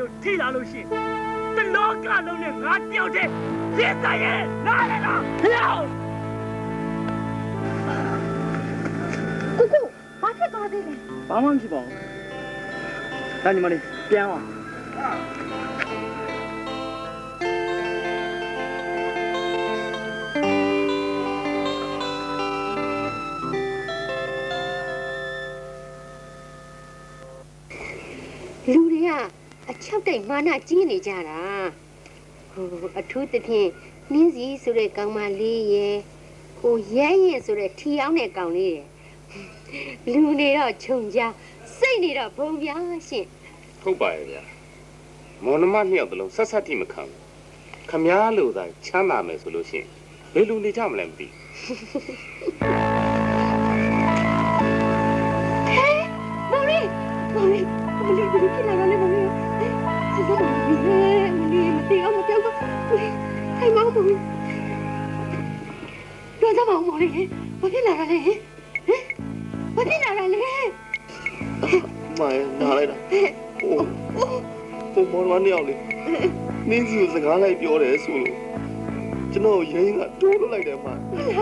Speaker 7: တွေကိုထိလာလို့ရှိရင်တလောကလုံးနဲ့ငါတယောက်တည်းရစ်ဆိုင်ရဲ့နားလေတော့ဖျောက်
Speaker 3: ကိုကိုဘာဖြစ်သွားသေးလဲ
Speaker 2: ဘာမှမဖြစ်ပါဘူးဒါညီမလေးပြန်အောင်
Speaker 11: လူတွေကအချောက်တိတ်မာနကြီးနေကြတာဟိုအထူးသဖြင့်နင်းစီဆိုတဲ့ကောင်မလေးရဲ့ဟိုရဲရင်ဆိုတဲ့ထီအောင်တဲ့ကောင်လေးရဲ့လူတွေတော့ခြုံကြစိတ်နေတော့ဘုံပြားရှင်
Speaker 4: ဟုတ်ပါရဲ့ဗျာမောင်နှမနှစ်ယောက်တလုံးဆက်ဆက်တိမခံဘူးခမားလို့သာချမ်းသာမယ်ဆိုလို့ရှိရင်ဘယ်လိုနေကြမလဲမသိ
Speaker 11: မောင်လေးမောင်လေးမလေးဘယ်လိုဖြစ်လာလဲမောင်လေးစစ်စစ်မောင်လေးမလေးမသိအောင်မပြောဘူးဟဲ့မောင်မောင်ပြောစမ်းမောင်မောင်လေးဘာဖြစ်လာလဲဟမ်ဘာဖြစ်လာလဲ
Speaker 10: မိုင်းနားလိုက်တာဟိုဟိုမောင်မနှစ်ယောက်လေးနင်းစီကိုစကားလိုက်ပြောတယ်ဆိုလို့ကျွန်တော်ရင်းကတိုးလို့လိုက်တယ်မှာ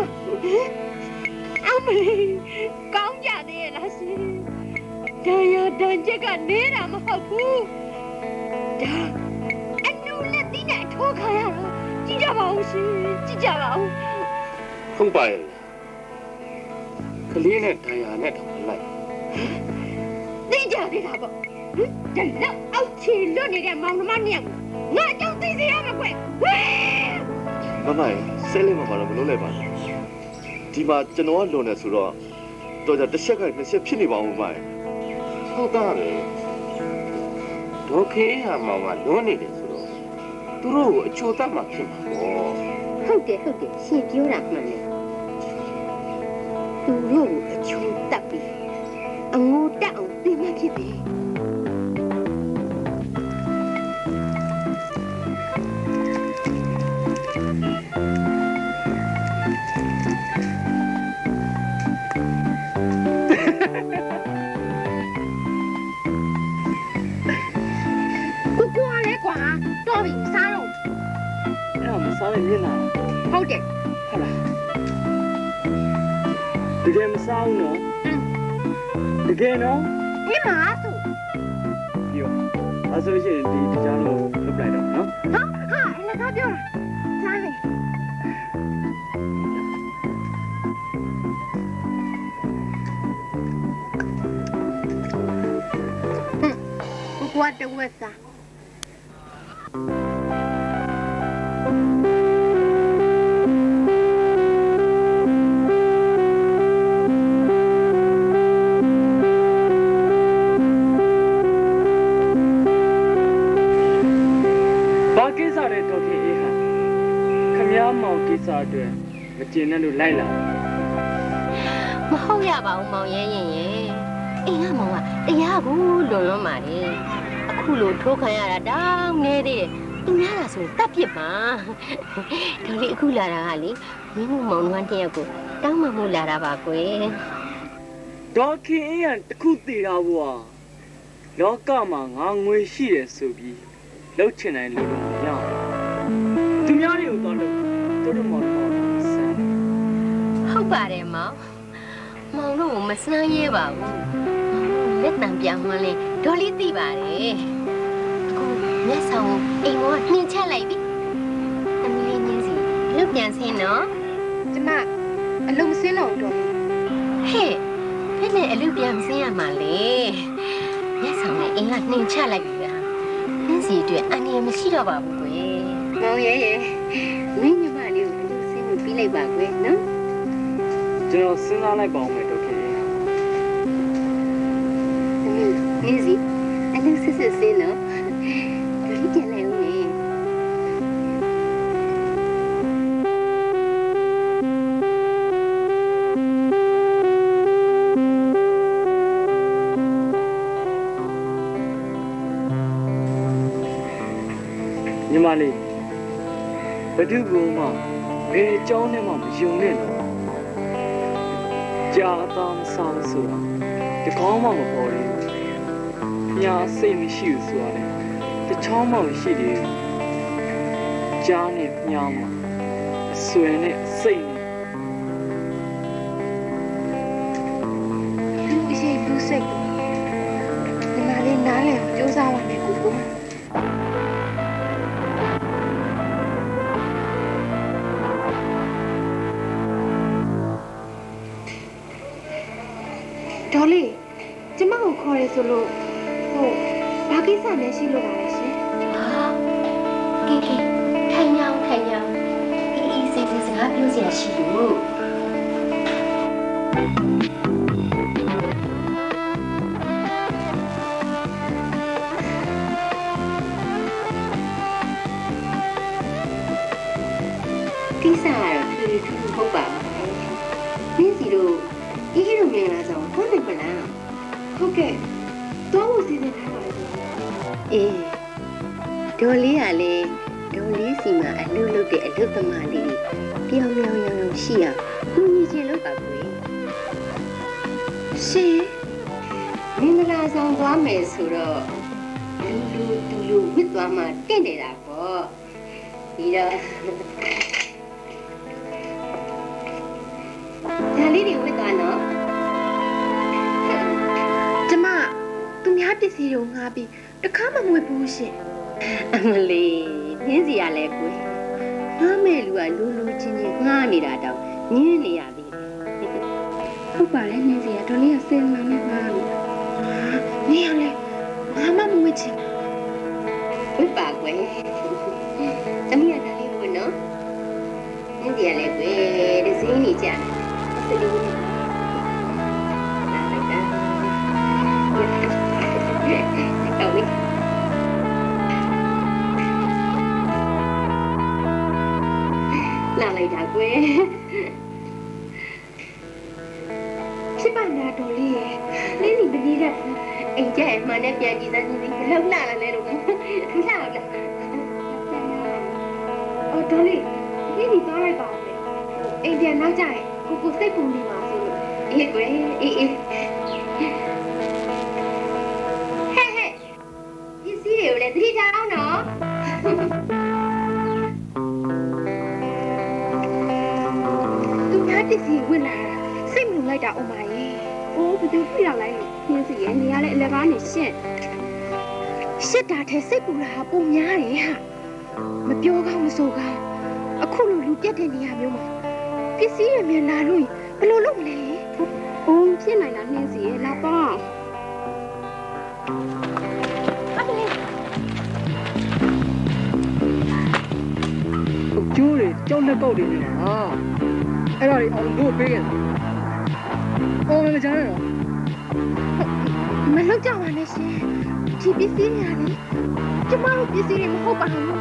Speaker 11: အမလေးကောင်းကြသေးရဲ့လားရှင်ဒါရတန်ချက်ကနေနေတာမဟုတ်ဘူးဒါအနူလက်သီးနဲ့ထိုးခါရတော့ကြည့်ကြပါဦးရှင်ကြည့်ကြပါဦး
Speaker 4: ဟုတ်ပါရဲ့ကလေးနဲ့ဒါရနဲ့တော့မလိုက်
Speaker 11: သိကြသေးတာပေါ့ဒါလောက်အောက်ချီလွတ်နေတဲ့မောင်နှမနှစ်ယောက်ငါကြောက်သိစေရမှာကွယ်
Speaker 10: မမရဲ့ဆဲလေးမပါတော့မလို့လိုက်ပါဒီမှာကျွန်တော်ကလွန်နေဆိုတော့တော့ကြတစ်ချက်ကနှစ်ချက်ဖြစ်နေပါဦးမရဲ့
Speaker 4: ဟုတ်တာပဲဒေါခေးဟာမောင်ကလွန်နေတယ်ဆိုတော့သူတို့ကိုအချိုတတ်မှဖြစ်မှာပေါ့
Speaker 11: ဟုတ်တယ်ဟုတ်တယ်ရှင်ပြောတာမှန်တယ်သူတို့ကိုအချိုတတ်ပြီးအငိုတက်အောင်သင်မှဖြစ်တယ်
Speaker 3: တော်ပြီစားတော့
Speaker 2: အဲ့ဒါမစားရင်မျက်နှာ
Speaker 3: ဟုတ်တယ်
Speaker 2: ဟုတ်လားတကယ်မစားဘူးနော်တကယ်နော်
Speaker 3: အေးမဆို
Speaker 2: ပြောအဲ့ဆိုရှင်ဒီတခြားလို့လုပ်လိုက်တော့နော်
Speaker 3: ဟာဟာအဲ့ဒါပြောတာစားမယ်ဟမ်ကိုကတဝက်စား
Speaker 2: ကိစ္စအတွက်မကျင်နဲ့လို့လိုက်လာ
Speaker 11: မဟုတ်ရပါဘူးမောင်ရဲရင်ရဲ့အိမ်ကမောင်ကတရားကိုလွန်လွန်ပါလေအခုလိုထိုးခံရတာတောင်းနေသေးတယ်သူများလားဆိုတပ်ပြစ်ပါဒါလေးအခုလာတာကလေမင်းတို့မောင်နှမတယောက်ကိုတောင်းမှမို့လာတာပါကွယ်
Speaker 2: ဒေါခင်အင်းကတခုသေးတာဘွာလောကမှာငါငွေရှိတယ်ဆိုပြီးလှုပ်ချင်တယ်လို့တော့မရဘူးသူများတွေကိုတော့လို့တို့တို့မောင်မောင်ဆန်း
Speaker 11: ဟုတ်ပါတယ်မောင်မောင်တို့မစမ်းရဲပါဘူးလက်တံပြောင်းမှန်းလဲဒေါ်လေးသိပါတယ်အခုမျက်ဆောင်အိမ်ကနှင်းချက်လိုက်ပြီအမီလေးနင်းစီလုတ်ပြန်ဆင်းနော်
Speaker 3: ကျမအလုံးမစင်းတော့တော့
Speaker 11: ဟဲ့ဘယ်နဲ့အလုတ်ပြန်ဆင်းရမှာလဲမျက်ဆောင်နဲ့အိမ်ကနှင်းချက်လိုက်ပြီလားနင်းစီအတွက်အန်ဒီမရှိတော့ပါဘူးကွယ်မောင်ရဲရဲမင်းညီမလေးကိုအလုတ်ဆင်းလို့ပြီးလိုက်ပါကွယ်နော်
Speaker 2: ကျွန်တော်စဉ်းစားလိုက်ပါဦးမယ်ဒေါက်တာ
Speaker 11: နင်းစီအလုတ်စစ်စစ်ဆင်းနော်ဒီလိုကြည့်လိုက်ဦးမယ်
Speaker 2: ညီမလေးဘယ်သူကမှဘယ်အကြောင်းနဲ့မှမယုံနဲ့တော့ကြာသားမစားဆိုတာဒီကောင်းမှမပေါ်ဘူးညာစိတ်မရှိဘူးဆိုတာလေတချောင်းမောင်ရှိတယ်ကြားနဲ့ညောင်းမှာအဆွေနဲ့စိတ်နဲ့
Speaker 3: လူအရေးလူစိတ်ဒီမှာလေးနားလည်အောင်ကြိုးစားပါမယ်ကိုကိုဒေါ်လေးကျမကိုခေါ်ရဆိုလို့ဟုတ်ဘာကိစ္စနဲ့ရှိလို့ပါလဲရှင်
Speaker 11: ဟာကေကေထိုင်ညောင်းထိုင်ညောင်းအေးအေးစိတ်စိတ်စကားပြောစရာရှိလို့ကိစ္စကတော့ထူးထူးဟုတ်ပါဘူးမင်းစီတို့ဒီလိုမင်္ဂလာဆောင်ဟုတ်တယ်မလား
Speaker 3: ဟုတ်ကဲ့တော့ဦးစီစဉ်ထားပါလေ
Speaker 11: အေးဒေါ်လေးကလေဒေါ်လေးစီမှာအလုပ်လုပ်တဲ့အလုပ်သမားလေးပြောင်းပြောင်းရောင်ရောင်ရှိအောင်ကူညီချင်လို့ပါကွယ်
Speaker 3: ရှင်
Speaker 11: မင်္ဂလာဆောင်သွားမယ်ဆိုတော့လူလူတူလူဝစ်သွားမှတင့်နေတာပေါ့ပြီးတော့ဒါလေးတွေဝစ်သွားနော်
Speaker 3: ကျမသူများပစ္စည်းတွေငှားပြီးတခါမှမဝယ်ဘူးရှင်
Speaker 11: အမလေးနင်းစီရလဲကွယ်ငှားမဲ့လူကလူလူချင်းချင်းငှားနေတာတောင်ညင်းနေရသေးတယ်
Speaker 3: ဟုတ်ပါတယ်နင်းစီရဒေါ်လေးကစေနာနဲ့ငှားလို့နင်းရလဲငါမှမဝယ်ချင်
Speaker 11: ဝစ်ပါကွယ်သမီးကဒါလေးဝယ်နော်နင်းစီရလဲကွယ်ဒီစင်းနေကြတယ်စလေးလာလိုက်တာဟုတ်ပြီလာလိုက်တာကွယ်
Speaker 3: ဖြစ်ပါလားဒေါ်လေးရဲ့နင်းဒီမနေရ
Speaker 11: အိမ်ကျဲမှနဲ့ပြန်ကြည့်စမ်းကြည့်ဘယ်လောက်လာလဲလို့လာလား
Speaker 3: အော်ဒေါ်လေးနင်းဒီသွားလိုက်ပါဦးလေအိမ်ပြန်နောက်ကျရင်ကိုကိုစိတ်ပူနေပါဆိုလို့
Speaker 11: အေးကွယ်အေးအေးကိုလည်းသတိထားအောင်နော်
Speaker 3: သူများတစီဝင်လာစိတ်မလိုက်တာအမကြီး။အိုးဘယ်သူပြရလိုက်လို့နင်းစီရဲ့နေရတဲ့အလကားနေရှင့်ရှစ်တာထဲစိတ်ပူတာပုံများတယ်ဟာမပြောကောင်းမဆိုကောင်းအခုလိုလူပြတ်တဲ့နေရာမျိုးမှာပစ္စည်းတွေမြန်လာလို့ဘယ်လိုလုပ်မလဲ။အိုးဖြစ်နိုင်တာနင်းစီရဲ့လာပေါ့
Speaker 2: ကျိုးတွေကြောက်လက်ကောက်တွေနေတာဟာအဲ့ဒါတွေအောင်လို့ပေးခဲ့တာအော်မကြမ်းတော့
Speaker 3: မလောက်ကြပါနဲ့ရှင်ဒီပစ္စည်းများလေကျမတို့ပစ္စည်းတွေမဟုတ်ပါဘူးဟို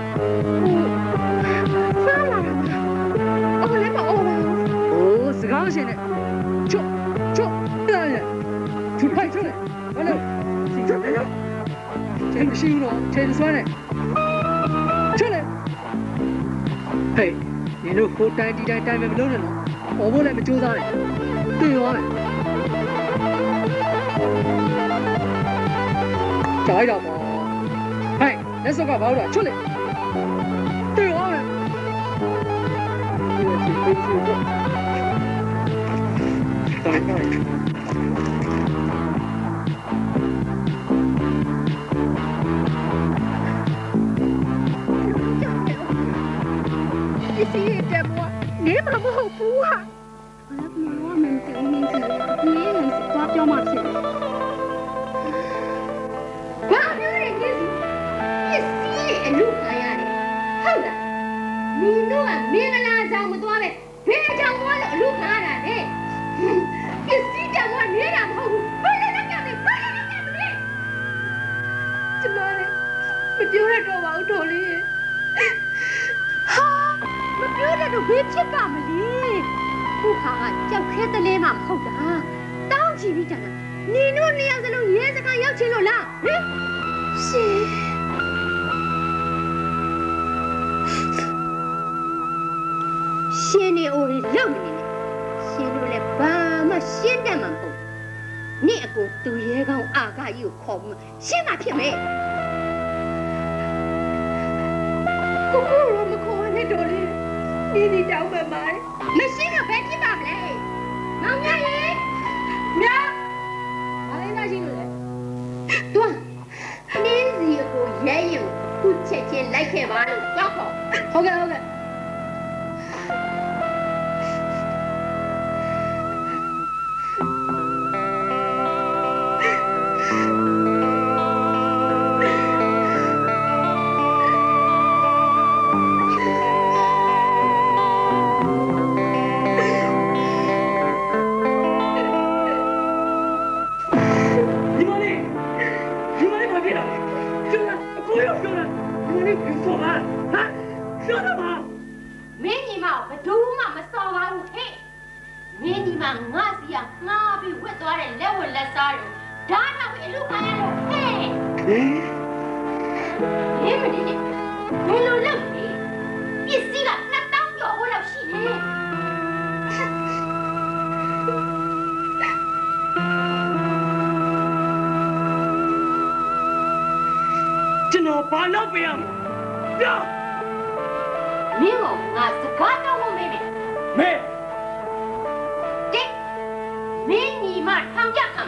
Speaker 3: ဖားလာတာအော်လည်းမအော်ပါဘူး
Speaker 2: โอ้စကားရှင်နဲ့ချွတ်ချွတ်တဲ့ရချွတ်ဖိုက်ချွတ်လေဘာလို့စီချွတ်တယ်ကျန်မရှိဘူးတော့ချင်စွမ်းနဲ့ချွတ်လေဟေးနင်တို့ဟိုတိုင်းဒီတိုင်းတိုင်းပဲမလုပ်နဲ့နော်။အော်ဖို့လည်းမကြိုးစားနဲ့။တွေ့ရောမယ်။ကြိုက်တော့ပေါ့။ဟဲ့လက်စောကဘာလို့လဲချွတ်လေ။တွေ့ရောမယ်။ဒီလိုကြည့်ပြီးဆိုတော့တိုင်းတိုင်း
Speaker 3: ပစ္စည်းတွေတက်မွားနေမှာမဟုတ်ဘူးဟာအဲ့ဒါမှမင်းတင်နေစီဒီနေ့သွားပြောမှဖြစ်တယ်ဘာပြောလဲဒီပစ္စည်းအလူခံရတယ်ဟုတ်လားမင်းတို့ကမင်္ဂလာဆောင်မသွားပဲဘယ်ကြောင့်သွားလို့အလူခံရတာလဲပစ္စည်းကြောင့်နေတာမဟုတ်ဘူးဘယ်လိုလုပ်ကြလဲဘယ်လိုလုပ်ကြမလဲကျမလည်းမပြောရတော့ပါဘူးတော်လေးဟာမပြောရတော့ဘယ်ဖြစ်ပါမလဲခုခါကကြောက်ခဲတလဲမှမဟုတ်တာတောင်းချီပြီးကြတာနေတို့နေရာစလုံးရဲစခန်းရောက်ချင်လို့လားဟင်ရှင်ရှင်နေအိုရီလောက်နေနေရှင်တို့လည်းဘာမှရှင်းတတ်မှာမဟုတ်နေ့အကိုသူရဲကောင်းအာကကြီးကိုခေါ်ပြီးရှင်းမှာဖြစ်မယ်ကိုကိုရောမခေါ်နဲ့တော့လေနေနေတောင်းမှပါတယ်မရှိတော့ဘယ်ဖြစ်ပါမလဲမောင်မြရေမြဘာလဲနာရှိလို့လဲတွန်းနင်းစီကိုရဲရင်ခုချက်ချင်းလိုက်ခဲ့ပါလို့ကြောက်ခေါ်ဟုတ်ကဲ့ဟုတ်ကဲ့
Speaker 7: ဘာလုပ်ပေးရမလဲပြောမင်းကငါစကားတော့မမေးနဲ့မေးတိမင်းညီမထောင်ကြခံ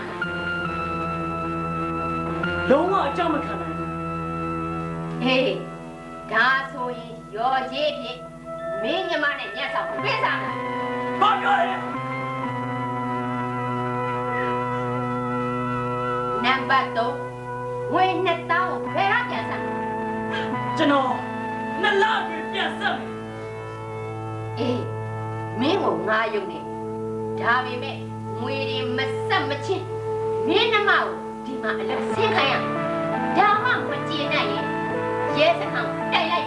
Speaker 7: လုံးဝအကြောင်းမခံနိုင်ဘူးဟေးဒါဆိုရင်ရော်ကြီးဖြစ်မင်းညီမနဲ့ညက်ဆောင်ပြစ်စားမယ်ဘာပြောလဲနံပါတ်သုံးဝေနှစ်တောင်းဘယ်ရပြန်စားကျွန်တော်နှစ်လအတွင်းပြန်ဆက်မယ်အေးမင်းကိုငါယုံနေဒါပေမဲ့ငွေတွေမဆက်မချင်းမင်းနှမကိုဒီမှာအလက်ဆင်းခိုင်းရဒါမှမကျေနပ်ရင်ရဲစခန်းတိုက်လိုက်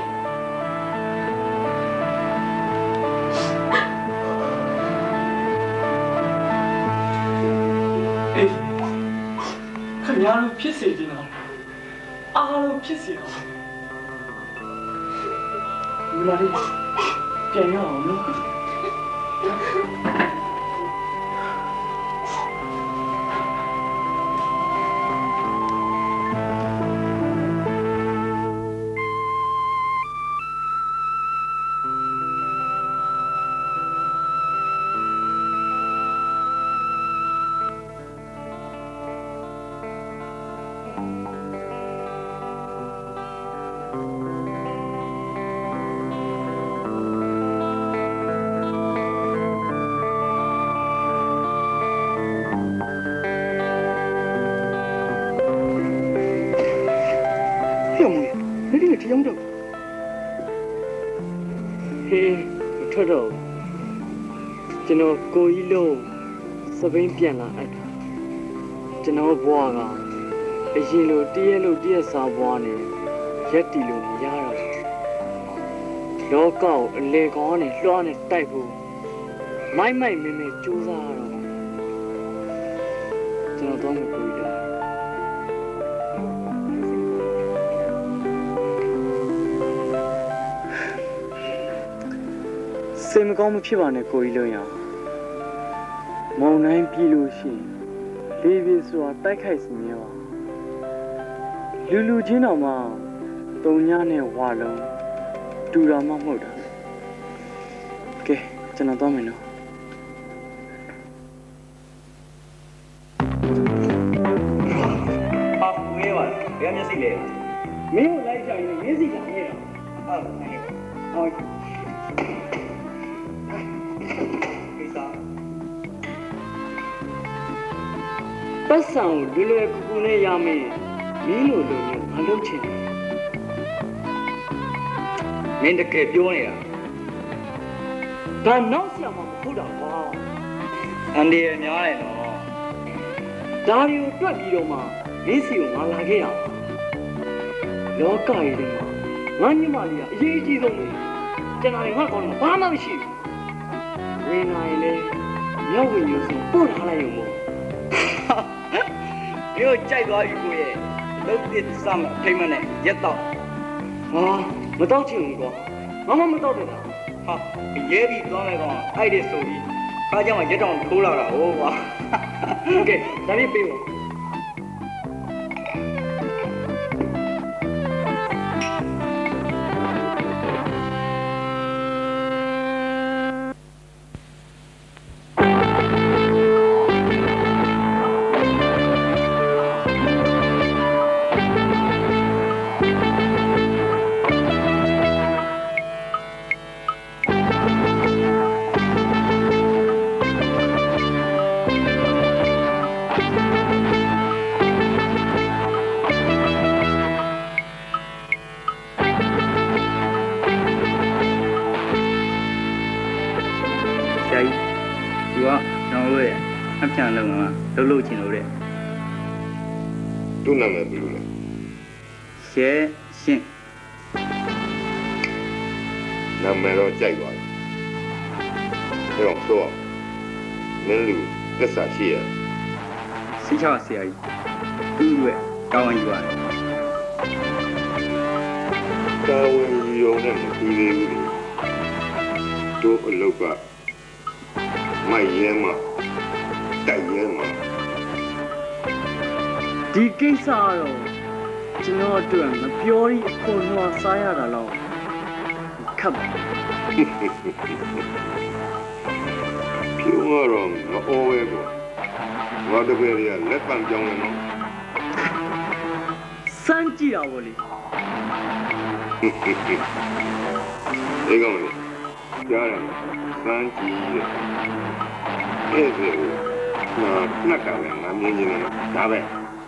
Speaker 7: အေးခင်ဗျားတို့ဖြစ်စေချင်တာအားလုံးဖြစ်စေအောင်ဒီမှာလေးပြန်ရအောင်နော်ကျွန်တော်ကိုကြီးလုံးစပိန်ပြန်လာအဲ့ဒါကျွန်တော်ဘွားကအရင်လိုတရက်လို့တရက်စားဘွားနေရက်တီလို့မရတော့လောကကိုအလေကောင်းနဲ့လွှားနဲ့တိုက်ဖို့မိုက်မိုက်မင်းမင်းကြိုးစားတော့ကျွန်တော်တော့ကိုကြီးလာစိတ်မကောင်းမဖြစ်ပါနဲ့ကိုကြီးလုံးရမောင်နိုင်ပြီလို့ရှိရင်လေးပြေဆိုတာတိုက်ခိုက်စီမြဲပါလူလူချင်းတော်မှတုံညနဲ့ဝါလုံးတူတော်မှမဟုတ်တာကဲကျွန်တော်တော့မယ်နော်ဟာဝေးပါဘယ်မျက်စိလဲမင်းကိုလိုက်ကြရင်မျက်စိကမြဲတာဟုတ်တယ်ဟုတ်ပတ်စံလွယ်လွယ်ကူကူနဲ့ရမယ်မင်းလိုလိုမျိုးမလုပ်ချင်ဘူးမင်းတကယ်ပြောနေတာဒါနောက်ဆရာမမဟုတ်တာကွာအန်ဒီရများတယ်နော်ဒါတွေကိုတွက်ပြီးတော့မှမင်းစီကိုငါလာခဲ့ရပါလောကကြီးထဲမှာငါညမလေးကအရေးကြီးဆုံးပဲကျွန်တော်လည်းငါကောင်းတယ်ဘာမှမရှိဘူးဝင်လာရင်လည်းရောက်ဝင်ယူစီပို့ထားလိုက်ရုံမို့မျိုးကြိုက်သွားပြီကိုရဲ့လုံးတစ်စမ်းထိမ့်မနဲ့ရက်တော့ဟာမတော့ချင်ဘူးကွာမမမတော့တယ်လားဟာရဲပြီးသွားမယ်ကောင်အဲ့ဒီဆိုပြီးခါကြောင်ရက်တောင်ထိုးလာတာဟိုကွာโอเคဒါလေးပေးပါ
Speaker 9: ချမ်းလုံးမှာလှုပ်လှုပ်ချင်လို့တဲ့
Speaker 4: သူ့နာမည်ဘယ်လိုလဲ
Speaker 9: ရှဲရှင်း
Speaker 4: နာမည်တော့ကြိုက်ပါဘူးအဲ့တော့ဆိုမင်းလူသက်စာရှိရ
Speaker 9: စိတ်ချဆရာကြီးသူ့ရဲ့ကောင်းရင်ယူရတယ်
Speaker 4: တာဝန်ယူရုံနဲ့မပြီးသေးဘူးလေတို့အလုပ်ကမိုက်ရဲမှာတိုက်ရဲမှာ
Speaker 2: ဒီကိစ္စတော့ကျွန်တော်အတွက်မပြောရီအခွန်နှွားစားရတာတော့ခက်ပါ
Speaker 4: ဖြူငါတော့မအိုးဝဲဘူးငါတပည့်ရလက်ပံကြောင်းနေနော်
Speaker 2: စမ်းကြည့်တာပေါ့လေ
Speaker 4: ဒီကောင်လေးကြားရတယ်စမ်းကြည့်တယ်အဲ့ဒါကိုငါနှက်ကလည်းငါမြင်နေတယ်ဒါပဲ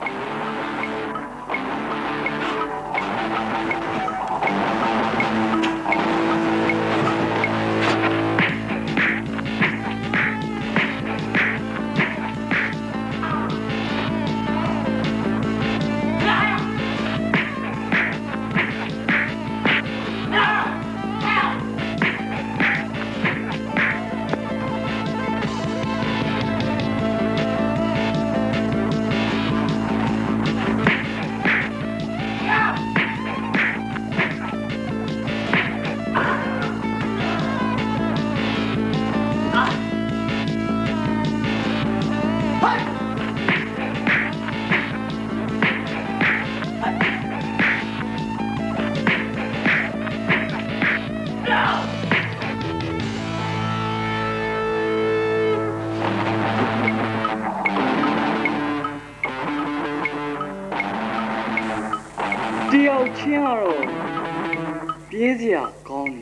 Speaker 2: တယောက်ချင်းကတော့ပြေးစရာကောင်းတယ်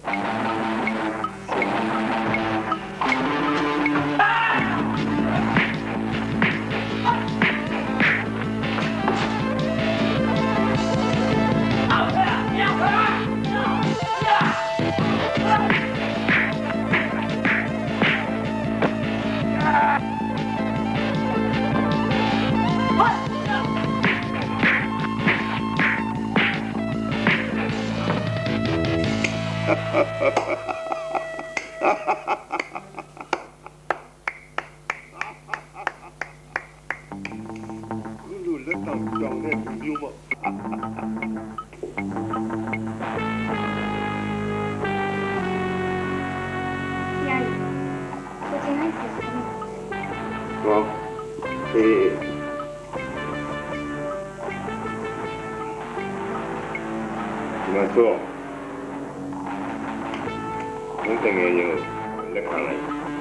Speaker 2: လူလက်တောင်ကြောင်တဲ့မျိုးပေါ့ Well, eh, no so. No tengo yo le cara.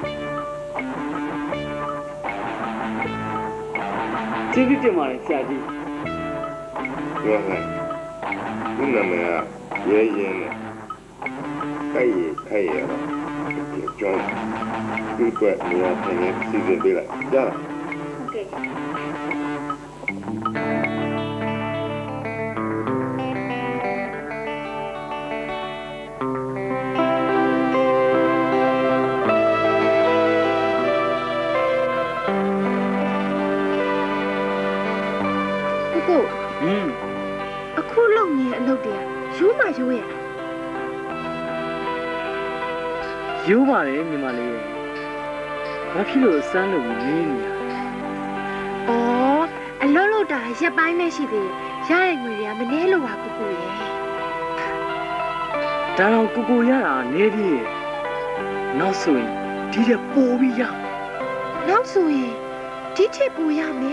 Speaker 2: Tivi te mare siaji.
Speaker 4: Yo sé. Una me ha ye ye ne. Kai kai ya. Yo. Tú pues mira, tenés si de vela. Ya.
Speaker 3: Okay.
Speaker 6: Cô.
Speaker 2: Ừ.
Speaker 6: À khu lâu nhỉ lâu đi à? Chú mà chú à?
Speaker 2: Chú mà đấy, nhưng mà đấy. Bác khi lo sáng lo gì nhỉ?
Speaker 6: Ồ, anh lâu lâu đã sẽ bay mấy gì đi? Sao anh người à mình nè lâu à cô cô vậy?
Speaker 2: Đã lâu cô cô ya là nè đi. Nó sôi, đi để bố bị ya.
Speaker 6: Nó sôi, đi để bố ya mẹ.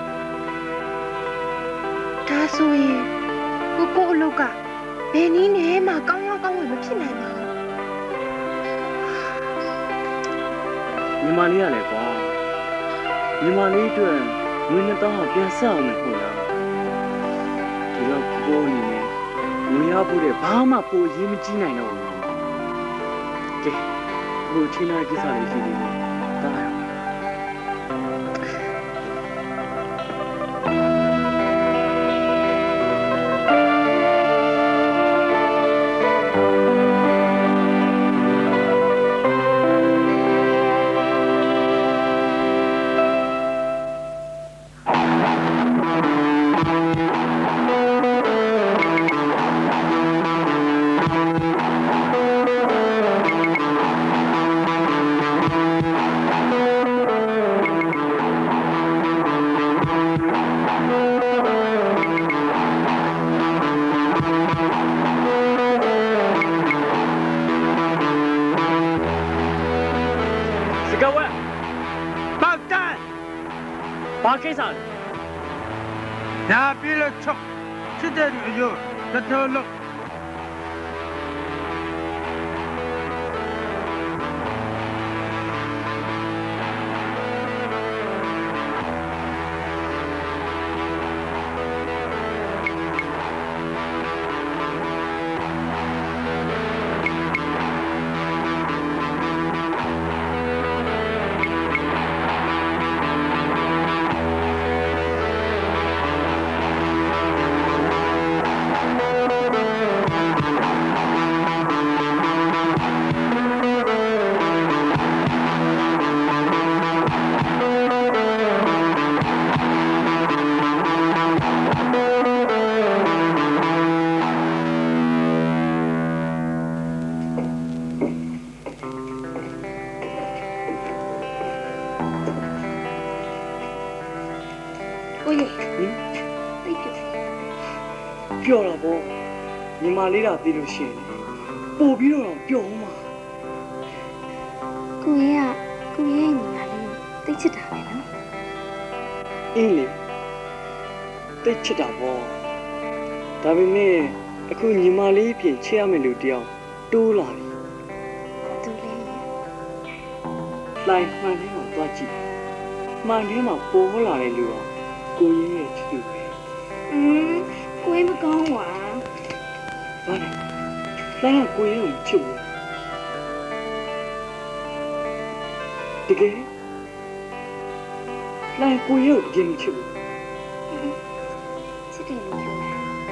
Speaker 6: Đã sôi, cô cô lâu cả. Bên ní nè mà cao nhau cao người màဖြစ်này mà.
Speaker 2: Nhưng mà này là quá. Nhưng mà này tôi người ta tao học bien sao mình không làm. Thì là cô này, người ta bố để bao mà bố gì mình chỉ này đâu. Kì, bố chỉ nói cái sao gì đi, ta lại. ဘာကိစ္စလဲ
Speaker 8: ညာပြေးလို့ချုပ်ချစ်တဲ့လူအယိုးတတော်လို့
Speaker 2: ပျော်တာပေါ့ညီမလေးတာသိလို့ရှိရင်ပို့ပြီးတော့ပျော်မှာ
Speaker 6: ကိုရဲ့ကကိုရဲ့ညီမလေးကိုသိချစ်တာပဲနော်
Speaker 2: အင်းလေသိချစ်တာပေါ့ဒါပေမဲ့အခုညီမလေးပြင်ချစ်ရမယ်လူတယောက်တိုးလာပြီ
Speaker 6: သူလေး
Speaker 2: လိုင်းမှန်ထဲမှာသွားကြည့်မှန်ထဲမှာပေါ်လာတဲ့လူကကိုရင်းရဲ့ချစ်သူပဲ
Speaker 6: อืมကိုယ်မကောင်းပါ
Speaker 2: ဘာလဲလိုင်းကကိုရင်းကိုချစ်ဘူးတကယ်လိုင်းကိုရင်းကိုတကယ်မချစ်ဘူး
Speaker 6: ချစ်တယ်လို့ပြောတာ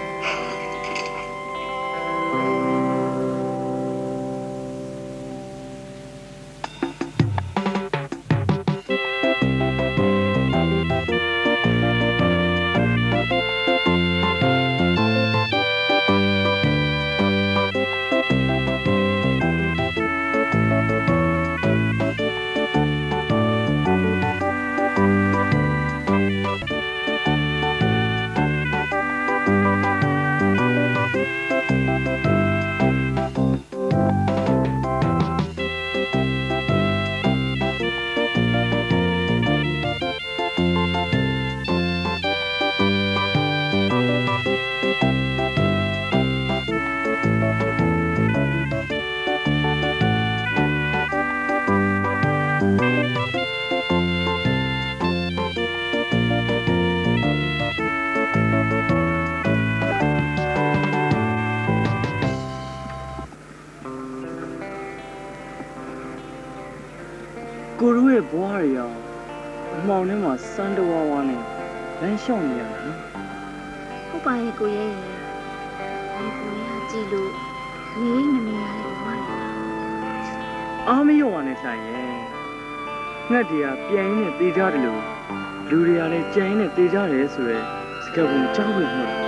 Speaker 2: ကိုတို့ရဲ့ဘွားတွေရောအမှောင်ထဲမှာစမ်းတဝါဝါနဲ့လမ်းလျှောက်နေရတာနော်
Speaker 6: ဟုတ်ပါရဲ့ကိုရဲ့ရေကိုရဲ့ကြည့်လို့ရေးနမရတဲ့ဘဝတွေ
Speaker 2: အားမရောပါနဲ့ဆိုင်ရဲ့ငှက်တွေကပြန်ရင်းနဲ့တေးကြတယ်လို့လူတွေကလည်းကြံရင်းနဲ့တေးကြတယ်ဆိုရဲစကားပုံကြောက်လို့မဟုတ်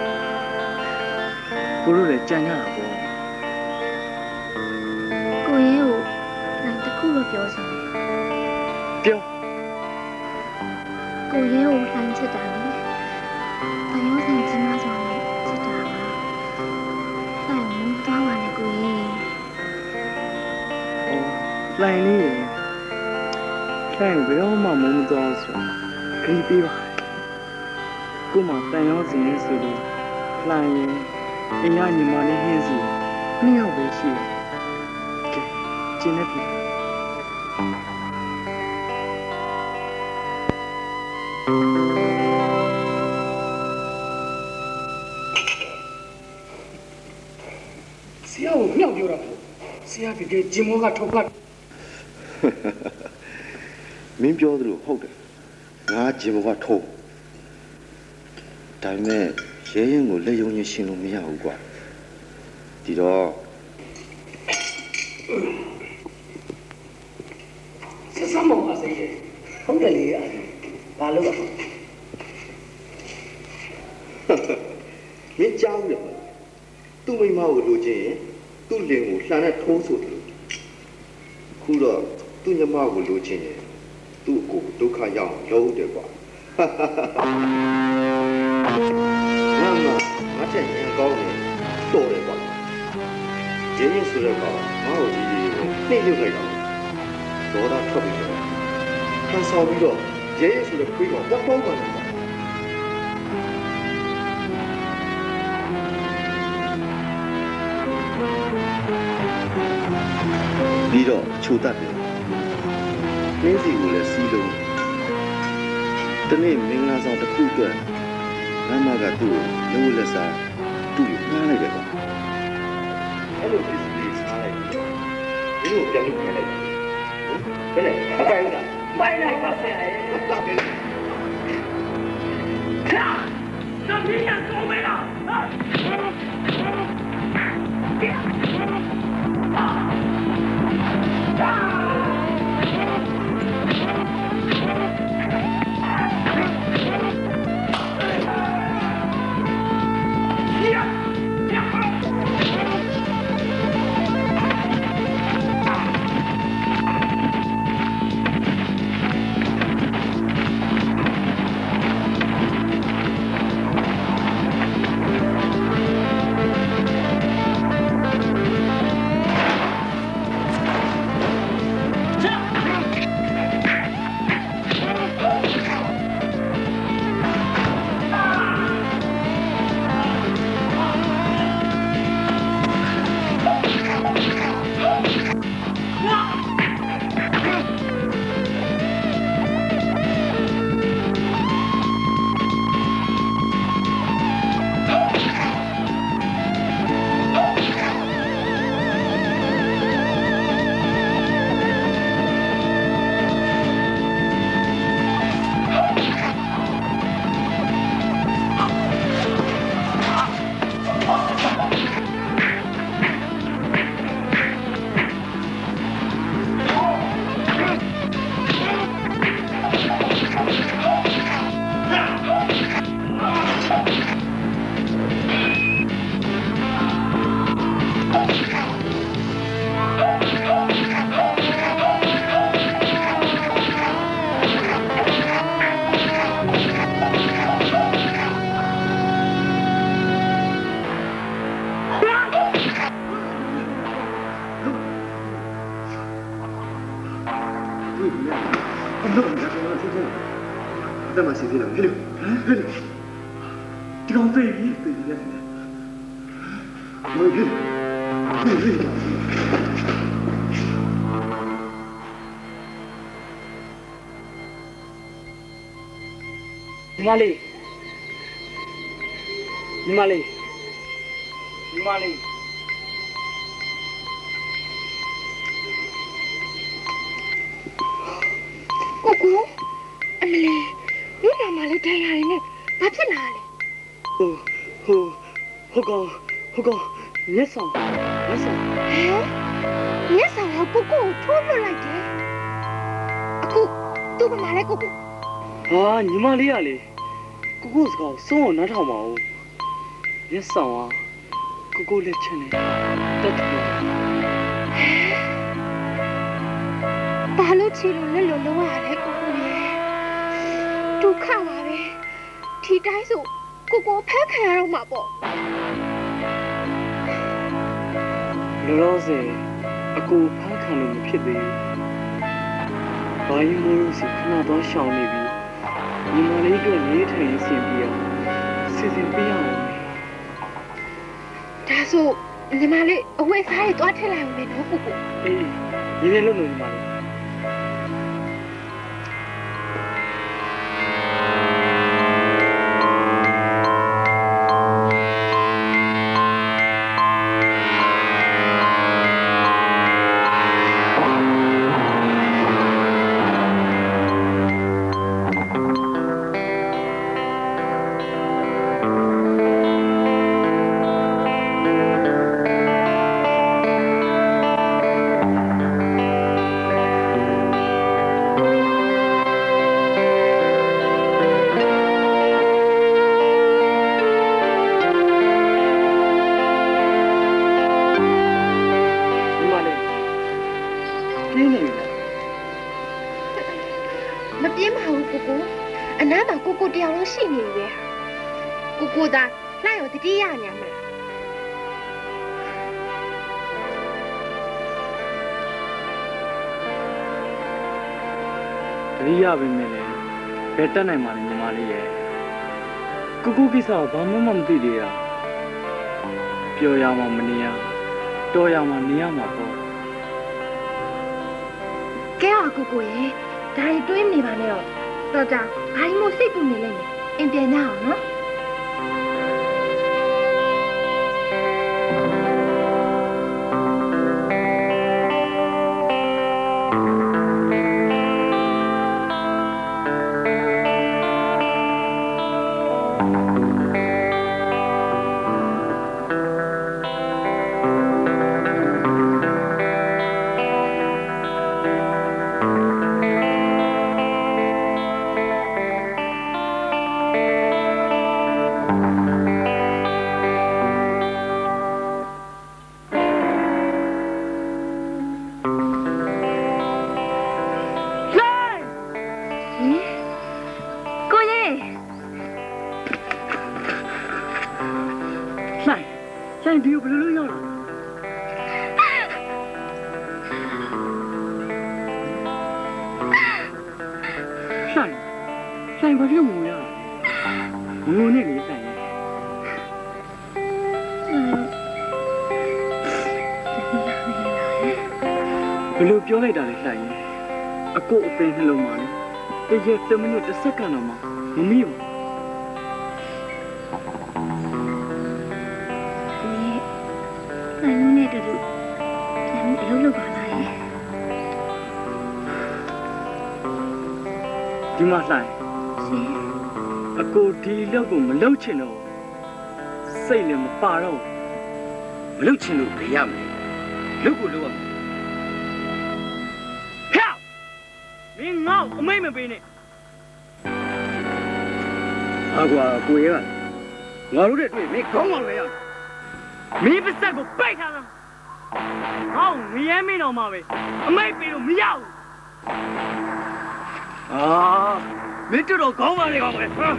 Speaker 2: ကိုတို့လည်းကြံကြတာပေါ့
Speaker 6: ကိုရဲ့ကိုနိုင်တစ်ခုတော့ပြောစမ်း
Speaker 2: ပြော
Speaker 6: ကိုရဲ့ကိုလှမ်းချစ်တာလေတန်ရုံးစင်ကြီးမဆိုနဲ့ချစ်တာပါဆိုင်မုန်းသွားပါနဲ့ကိုရဲ့
Speaker 2: လှိုင်လေးရေလှိုင်ဘယ်တော့မှမုန်းမသွားဆိုခရီးပေးပါကိုမတန်ရောစင်နေဆိုလို့လှိုင်ရင်အင်ရညီမလေးဟင်းစီနှစ်ယောက်ပဲရှိတယ်ကဲကျင်းနေပြီဆရာကိုမြောက်ပြောတာဆရာတကယ်ဂျင်မောကထောက်ပတ်
Speaker 10: မင်းပြောသလိုဟုတ်တယ်ငါဂျင်ဘောကထုံးဒါပေမဲ့ရဲရင်ကိုလက်ယုံချင်းရှင်းလို့မရဘူးကွာဒီတော့
Speaker 9: ဆက်စမ်းမောင်ပါစေဟုတ်တယ်လေဘာလို့လဲ
Speaker 10: မင်းကြောက်တယ်သူ့မိမကိုလိုချင်ရင်သူ့လင်ကိုလှန်နဲ့ထိုးဆိုတယ်ခုတော့သူ့ညမကိုလိုချင်ရင်သူ့ကိုဒုက္ခရောက်လုပ်တယ်ကွာငါမငါတဲ့ရင်ကောင်းတယ်တော်တယ်ကွာရင်းရင်ဆိုတော့ငါ့ကိုဒီနှိမ့်ရုပ်လိုက်တော့ဒေါသထွက်ပြီးတော့ခံစားပြီးတော့ဒီရဲရဲဆိုတဲ့ခွေးကောင်တက်ပေါက်ပါလားပြီးတော့ချိုတတ်တယ်မင်းစီကိုလည်းစီးလို့တနေ့မင်္ဂလာဆောင်တစ်ခုအတွက်မမကသူ့ကိုလုံးဝလက်စားသူ့ကိုနှားလိုက်တယ်ကွာအဲ့လိုဖြစ်စီစားလိုက်ပြီးတော့ဒီလိုပြန်လို့ပြန်လိုက်တယ်ဘယ်နဲ့အကိုင်ကပိုင်လိုက်ပါဆရာရဲ့တော့ပြန်ခါတော့ပြရဆုံးမလားဟာတက်မှစီသေးလားဟဲ့လို့ဟဲ့လို့ဒီကောင်သိပြီသိပြီလေမဟုတ်ဘူးဟဲ့ဟဲ့
Speaker 2: ညီမလေးညီမလေးညီမလေး
Speaker 3: ကိုကိုအမလေးညနာမလေးထိုင်ရတယ်နဲ့ဘာဖြစ်လာလဲ
Speaker 2: ဟိုဟိုဟုတ်ကောင်ဟုတ်ကောင်မျက်ဆောင်မျက်ဆောင်
Speaker 3: ဟဲမျက်ဆောင်ကကိုကိုထိုးလွတ်လိုက်တယ်အခုသူ့ဘာမှလဲကိုကို
Speaker 2: ဟာညီမလေးကလေကိုကိုစကားစုံအောင်နားထောင်ပါဦးမျက်ဆောင်ကကိုကိုလက်ချက်နဲ့တက်တယ်
Speaker 3: ဘာလို့ချီလို့လက်လို့လုံးရလဲကိုကိုရဲ့ဒုက္ခပါပဲဒီတိုင်းဆိုကိုကိုဖက်ခံရတော့မှာပေါ့
Speaker 2: လောလောဆယ်အကူဖက်ခံလို့မဖြစ်သေးဘူးဘာရင်မိုးလို့စီခဏတော့ရှောင်နေပြီညီမလေးတို့နေထိုင်ရစီပြအောင်စီစဉ်ပြရအောင်
Speaker 3: ဒါဆိုညီမလေးအဝတ်စားတွေတွားထည့်လိုက်အောင်လေနော်ကိုကို
Speaker 2: အေးညီလေးလို့လို့ညီမလေး
Speaker 3: ရှိနေပဲကိုကိုသာလိုက်ရောတတိယညာမလား
Speaker 2: တတိယပဲနဲ့လေဘယ်တက်နိုင်မှာလဲညီမလေးရဲ့ကိုကိုကိစ္စကဘာမှမသိသေးတာပြောရမှမနေရတော်ရမှနေရမှာပေါ့
Speaker 3: ကဲအကိုကိုရေဒါရီတွေးနေပါနဲ့တော့တော်ကြဘာလို့မို့စိတ်ပူနေလဲအင်ပြန်ကြအောင်နော်
Speaker 2: ပြောလိုက်တာလေလှိုင်ရင်အကိုအသိနှလုံးမှာလေတရက်တမိနစ်တစ်စက္ကန့်တော့မှမမီးဘူး
Speaker 3: ဒီနိုင်နေတူတူပြန်အလုပ်လုပ်ပါလားရေ
Speaker 2: ဒီမှာလှိုင်
Speaker 3: ရှင်
Speaker 2: အကိုဒီလောက်ကိုမလုပ်ချင်တော့စိတ်လည်းမပါတော့
Speaker 9: မလုပ်ချင်လို့ဘယ်ရမလဲလုပ်ကိုလုပ်ရမယ်
Speaker 2: ငါ့အမိတ်မပေးနဲ့
Speaker 9: အာကွာကိုရဲကငါတို့တဲ့တွေ့မင်းခေါင်းအောင်လဲရ
Speaker 2: မင်းပါစက်ကိုပိတ်ထားလားဟောငရဲမင်းတော်မှာပဲအမိတ်ပေးလို့မရဘူး
Speaker 9: အာမင်းတို့တော့ခေါင်းပါလေကောင်ပဲဟာ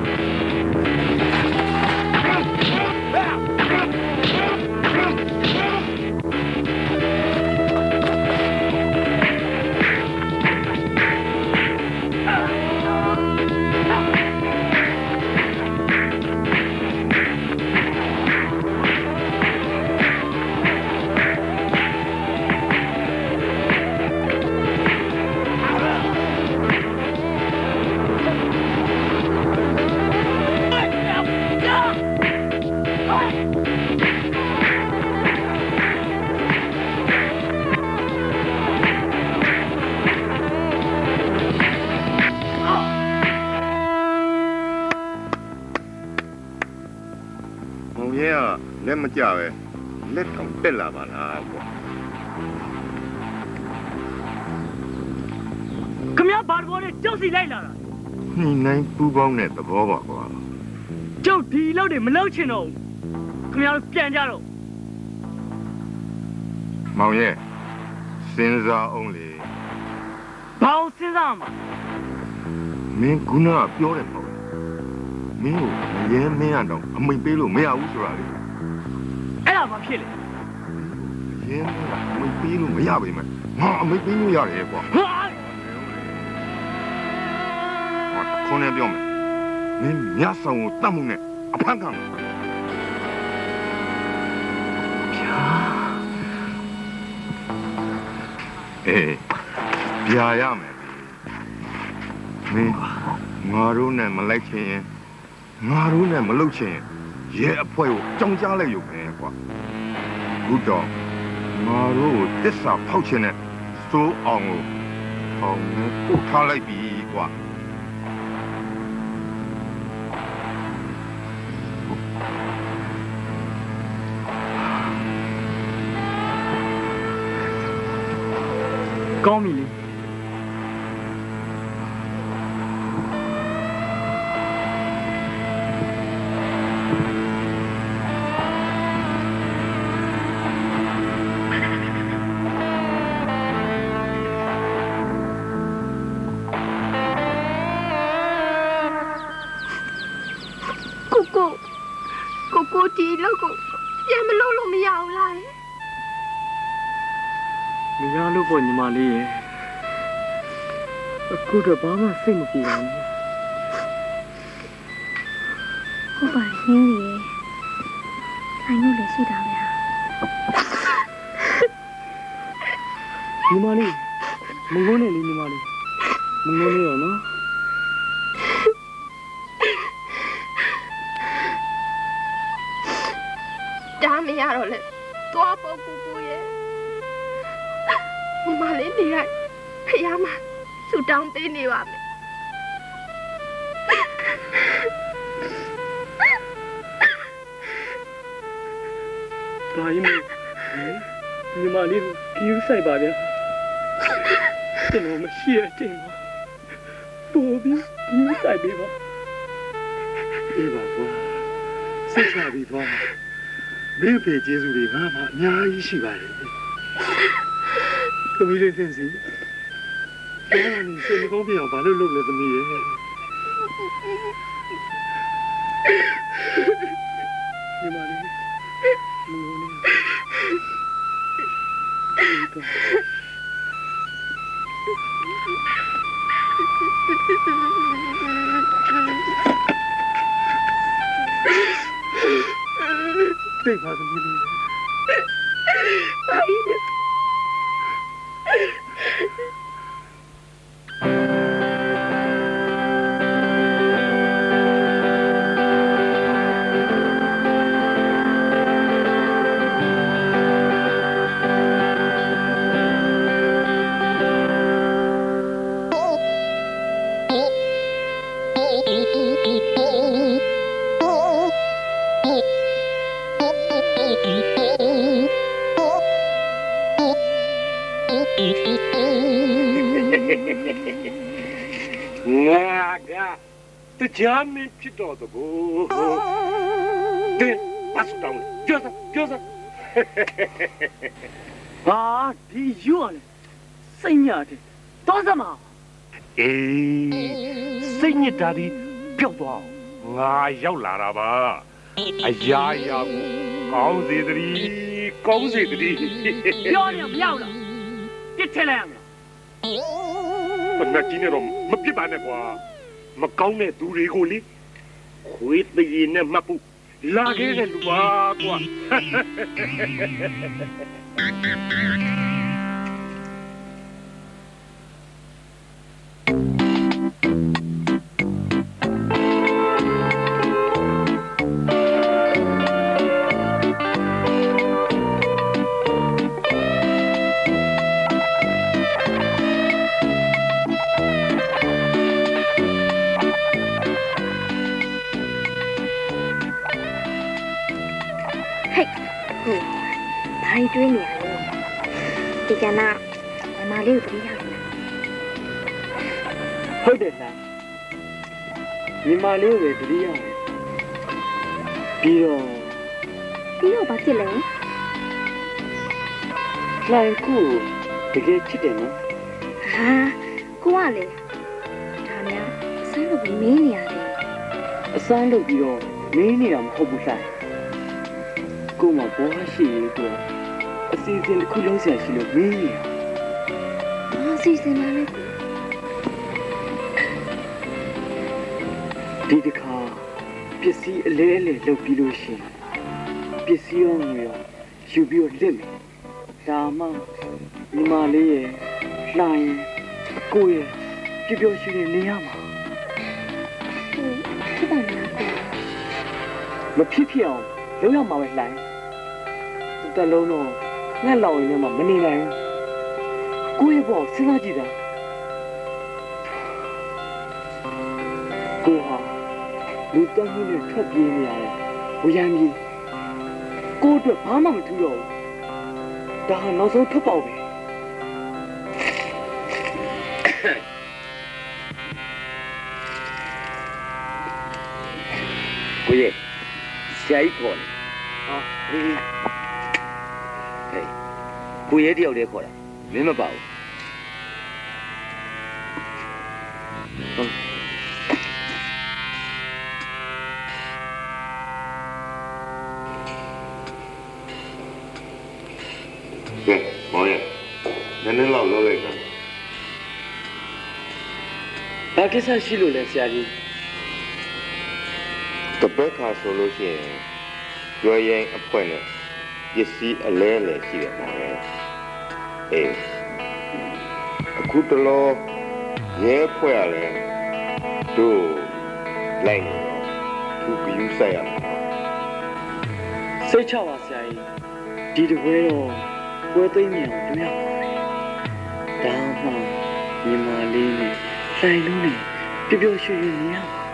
Speaker 4: လက်မကြပဲလက်ထောင်တက်လာပါလားကွာ
Speaker 2: ခမရဘာဘောနဲ့ကြောက်စီလိုက်လာတာ
Speaker 4: ညှိနှိုင်းပူပေါင်းတဲ့သဘောပါကွာ
Speaker 2: ကြောက်ဒီလောက်တွေမလောက်ချင်တော့ခမရတို့ပြန်ကြတော့
Speaker 4: မောင်ရဲ့စဉ်းစားအောင်လေ
Speaker 2: ဘာအောင်စဉ်းစားမှာ
Speaker 4: မင်းခုနကပြောတယ်ပေါ့မင်းကိုရဲမင်းရတော့အမိတ်ပေးလို့မရဘူးဆိုတာလေ
Speaker 2: အဲ့ဒါဘာဖြစ်လဲ
Speaker 4: ရင်းအမိတ်ပေးလို့မရပါဘူးမယ်ငါအမိတ်ပေးလို့ရတယ်ကွာ
Speaker 2: ဟာ
Speaker 4: ခေါင်းနဲ့ပြောမယ်မင်းမြတ်ဆောင်ကိုတတ်မှုနဲ့အဖမ်းခံမယ်
Speaker 2: ဗျာ
Speaker 4: အေးဗျာရမယ်မင်းငါတို့နဲ့မလိုက်ချင်ရင်ငါတို့နဲ့မလုပ်ချင်ရဲအဖွဲ့ကိုကြောင်ကြားလိုက်ရုံပဲကွာခုတော့ငါတို့ကိုတစ္ဆာဖောက်ချင်တဲ့စိုးအောင်ကိုအောင်နဲ့ပုတ်ထားလိုက်ပြီကွာ
Speaker 2: ကောင်းပြီလေ
Speaker 3: ကိုဒီလောက်ကိုပြန်မလုပ်လို့မရအောင်လား
Speaker 2: မရလို့ပေါ့ညီမလေးရဲ့အခုတော့ဘာမှစိတ်မပူပါဘူး
Speaker 6: ဟုတ်ပါတယ်နင်းစီရဲ့ဆိုင်လို့လည်းရှိတာပဲဟာ
Speaker 2: ညီမလေးမငုံနဲ့လေညီမလေးမငုံနဲ့ရောနော်
Speaker 3: ဒါမရတော့လေသွားပေါ့ကိုကိုရဲ့မမလေးနေလိုက်ဖះမဆူတောင်းပေးနေပါမယ်
Speaker 2: ဒါကြီးမညီမလေးကိုကြည့်ဆိုင်ပါဗျာကျွန်တော်မရှိရတဲ့မှာပို့ပြီးကြည့်ဆိုင်ပေးပါအေးပါကွာစိတ်ချပြီးသွားမင်းဖေကျေးဇူးတွေငါမှအများကြီးရှိပါတယ်သမီးလေးသင်စီအဲ့ဒါနဲ့စိတ်မကောင်းပြအောင်ဘာလို့လုပ်လဲသမီးရဲ့ညီမလေးမငုံနဲ့对吧，怎么的？
Speaker 3: 阿姨。
Speaker 8: Jaminဖြစ်တော့တကူတဲ့ပတ်စတောင်းကျော်စကျော်စ
Speaker 7: ဟာဒီရွာလေစိတ်ညတ်တယ်တော့စမ
Speaker 8: အေးစိတ်ညစ်တာဒီပြုတ်သွားငါရောက်လာတာပါအရာရာကိုကောင်းစေတည်းကောင်းစေတည်း
Speaker 7: ပြောနေမရောက်လားပြစ်ထည့်လိုက်ရမလား
Speaker 8: ဘယ်နဲ့ကြီးနေတော့မပြစ်ပါနဲ့ကွာမကောင်းတဲ့သူတွေကိုလေခွေးတည်နဲ့မှတ်ဖို့လာခဲ့တဲ့လူပါကွာ
Speaker 6: တွေးနေရတယ်ဒီကနေ့မမလေးကိုတတိယ
Speaker 2: ဟုတ်တယ်လားညီမလေးကိုတတိယပြီးတော့
Speaker 6: ပြီးတော့ဘာဖြစ်လဲ
Speaker 2: လိုက်ခုတကယ်ချစ်တယ်နော်
Speaker 6: ဟာကိုကလေဒါများအစမ်းလုပ်ပြီးမင်းနေရတယ်
Speaker 2: အစမ်းလုပ်ပြီးတော့မင်းနေတာမဟုတ်ဘူးဆိုင်ကိုမဘောရှိရတော့အစီအစဉ်တစ်ခုလုံးဆရာရှိလို့မင်းနေ
Speaker 6: ဘာအစီအစဉ်လဲ
Speaker 2: ဒီတခါပစ္စည်းအလဲအလဲလုပ်ပြီးလို့ရှိရင်ပစ္စည်းရောငွေရောယူပြီးတော့လက်မယ်ဒါမှညီမလေးရဲ့လှိုင်းကိုရဲ့ပြပြရှိနေနေရမှာ
Speaker 6: ဖြစ်ပါမလား
Speaker 2: မဖြစ်ဖြစ်အောင်လုံးရမှာပဲလှိုင်းတလုံးတော့ငှက်လောင်ရင်လည်းမနေနိုင်ကိုယ့်ရဲ့ဘောစဉ်းစားကြည့်တာကိုဟာလူတက်မှုနဲ့ထွက်ပြေးနေရတယ်ဝရမ်းကြီးကိုအတွက်ဘာမှမထူးတော့ဘူးဒါဟာနောက်ဆုံးထွက်ပေါက်ပဲ
Speaker 8: ကိုရဲ့ဆရာကြီးခေါ်တယ်
Speaker 2: ဟာအေး
Speaker 8: ဟေးကိုရဲတယောက်တည်းခေါ်တာမင်းမပါဘူး
Speaker 2: ဟုတ်
Speaker 4: ကဲမောင်ရနည်းနည်းလောက်လောက်လိုက်တာ
Speaker 2: ဘာကိစ္စရှိလို့လဲဆရာကြီး
Speaker 4: ကတပတ်ခါဆိုလို့ရှိရင်ရွယ်ရင်အဖွဲနဲ့ပစ္စည်းအလဲလဲရှိတယ်မောင်ရဲ့အေးအခုတလောရဲဖွဲရလဲတို့လိုက်နေတော့သူပြီးယူဆိုင်ရမှာ
Speaker 2: စိတ်ချပါဆရာကြီးဒီတပွဲတော့ပွဲသိမ်းမြန်အောင်ပြုရပါဒါမှညီမလေးနဲ့ဆိုင်လုံးနဲ့ပျော်ပျော်ရွှင်ရွှင်နေရပါ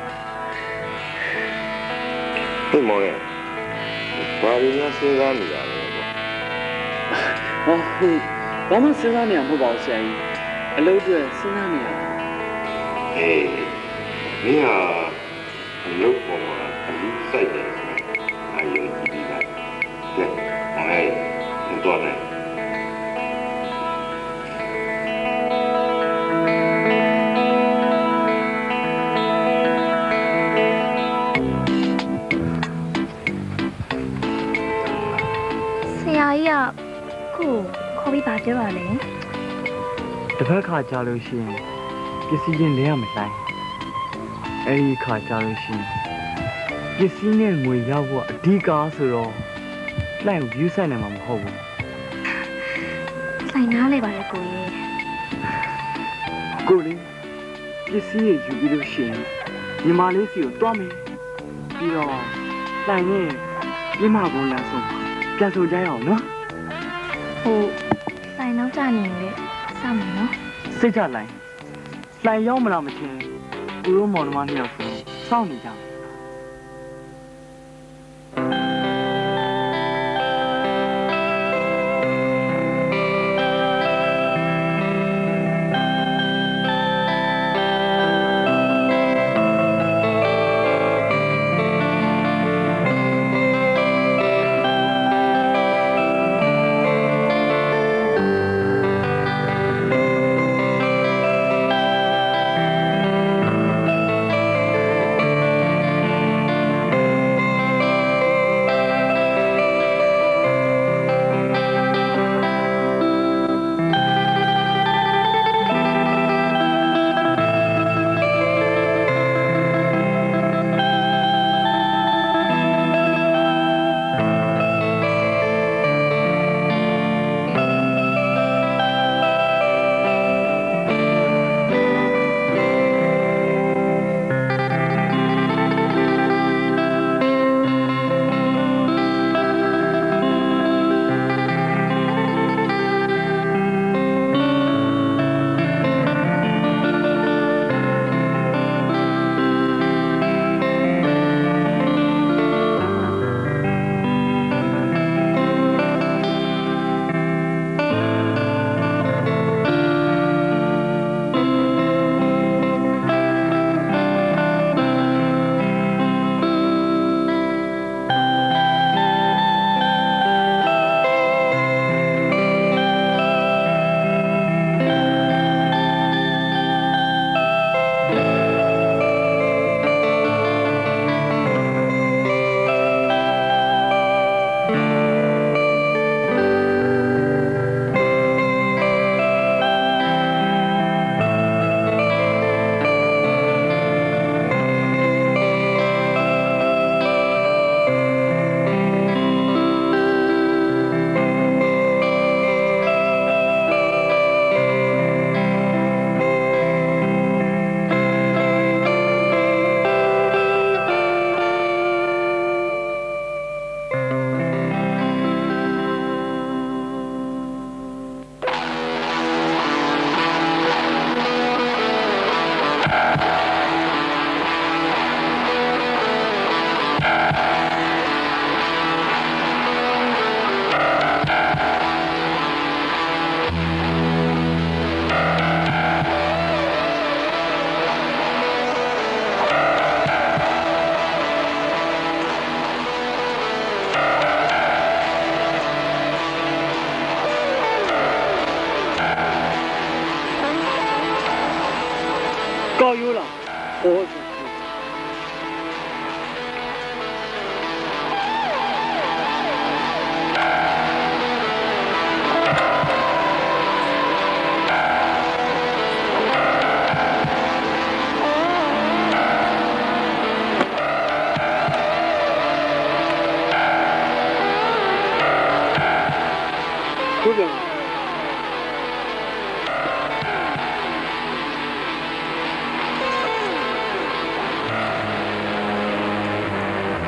Speaker 4: ဟေးမောင်ရဲ့ဘာလို့များစဉ်းစားနေရလဲပေါ့
Speaker 2: ဟောဟုတ်ဘာမှစဉ်းစားနေရမဟုတ်ပါဘူးဆရာကြီးအလုပ်တွေစဉ်းစားနေရတာ
Speaker 4: အေးမင်းဟာအလုပ်ပေါ်မှာအလူစိုက်တယ်ဆိုတော့အယုံကြည်ပြီးပါကဲမောင်ရဲ့တော့တယ်
Speaker 1: ကိုခေါ်ပြီးပါပြောပါလေ
Speaker 2: တစ်ဖက်ခါကြာလို့ရှိရင်ပစ္စည်းချင်းလဲရမဆိုင်အဲဒီခါကြာလို့ရှိရင်ပစ္စည်းနဲ့ငွေရောက်ဖို့အဓိကဆိုတော့လှိုင်ကိုယူဆိုင်နိုင်မှာမဟုတ်ဘူး
Speaker 1: ဆိုင်နားလေပါလေကိုရဲ့
Speaker 2: ကိုလေးပစ္စည်းရယူပြီးလို့ရှိရင်ညီမလေးစီကိုတွားမယ်ပြီးတော့လှိုင်နဲ့ပြမဘုံလမ်းဆုံးပြန်ဆိုကြရအောင်နော်
Speaker 1: ဟိုဆိုင်နောက်ကျနေလေစောင့်နေနော်
Speaker 2: စိတ်ချလိုက်လှိုင်ရောက်မလားမချင်းသူတို့မောင်နှမနှစ်ယောက်ဆိုစောင့်နေကြ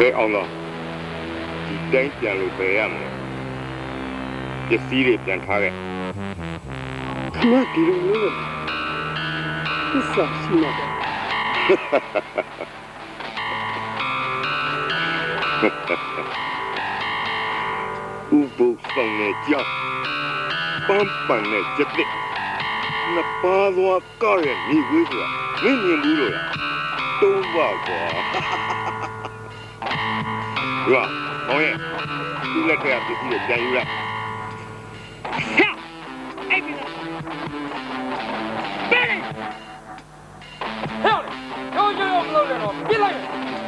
Speaker 4: 给အောင်တော့ဒီတိုင်းပြန်လို့ပဲရမယ်ပစ္စည်းတွေပြန်ထားခဲ့ခမဒီလိုမျိုးသစ္စာရှိနေတယ်ဥပုသ်ဆောင်နဲ့ကြောက်ပန်းပန်းနဲ့ကြက်တဲ့နှစ်ပါးသောကရဲ့ညီဝေးဆိုတာမင်းမြင်ဘူးလို့လားတုံးပါကွာဒီကဟောရဲ့သူ့လက်ထက်ကပစ္စည်းတွေပြန်ယူလိုက်
Speaker 7: အဲ့ဒီဘယ်လဲဟဲ့ရောရောရောမလုပ်ရတော့ပြစ်လိုက်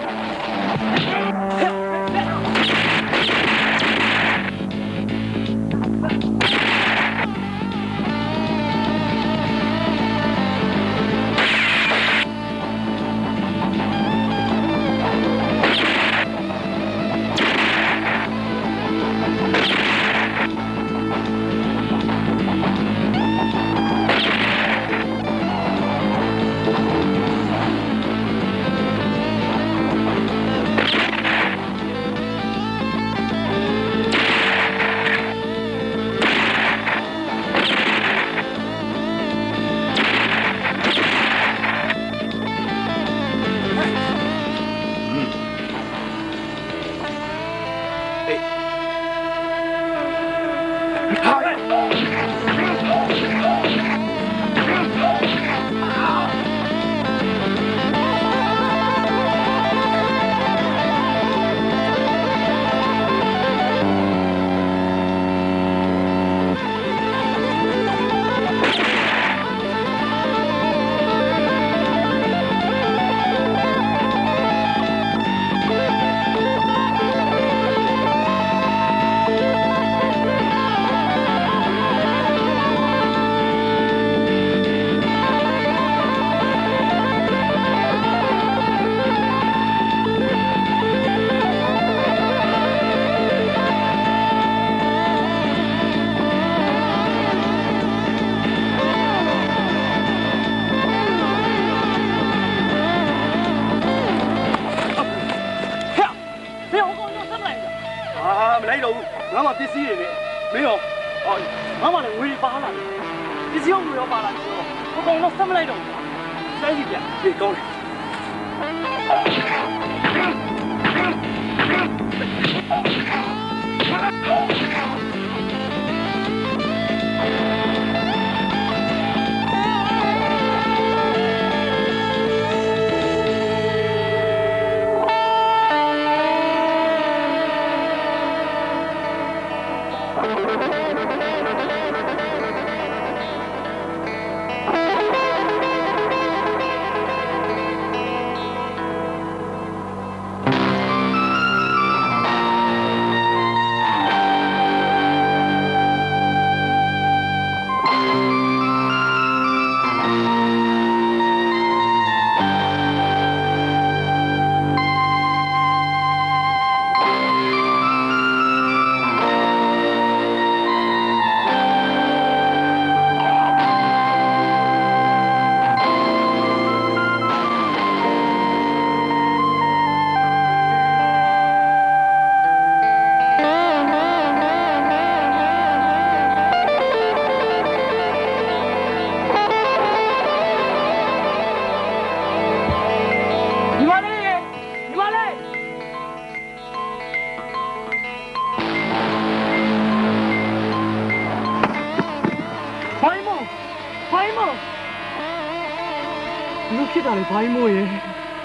Speaker 7: ဘိုင်းမိုးရေ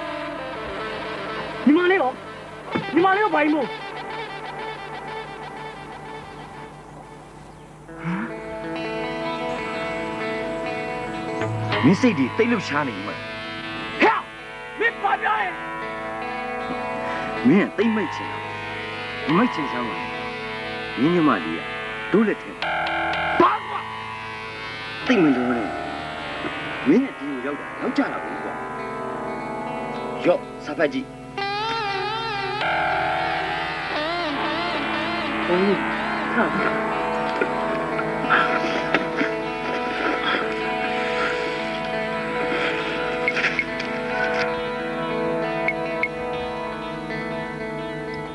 Speaker 7: ညီမလေးရောညီမလေးရောဘိုင်းမိုး
Speaker 10: မင်းစိတ်တွေတိတ်လှုပ်ရှားနေပြီမ
Speaker 7: ဟဲ့မင်းပါပြရဲ့
Speaker 10: မင်းကတိတ်မိတ်ချင်တာမိတ်ချင်စမ်းပါညီညီမလေးကတို့လက်ထဲ
Speaker 7: ဘာကွာ
Speaker 10: တိတ်မလို့နဲ့မင်းနဲ့ဒီကိုရောက်တာရောက်ကြတာဘူးကွာရော့စာဖတ်ကြည့်
Speaker 7: ဟိုခါ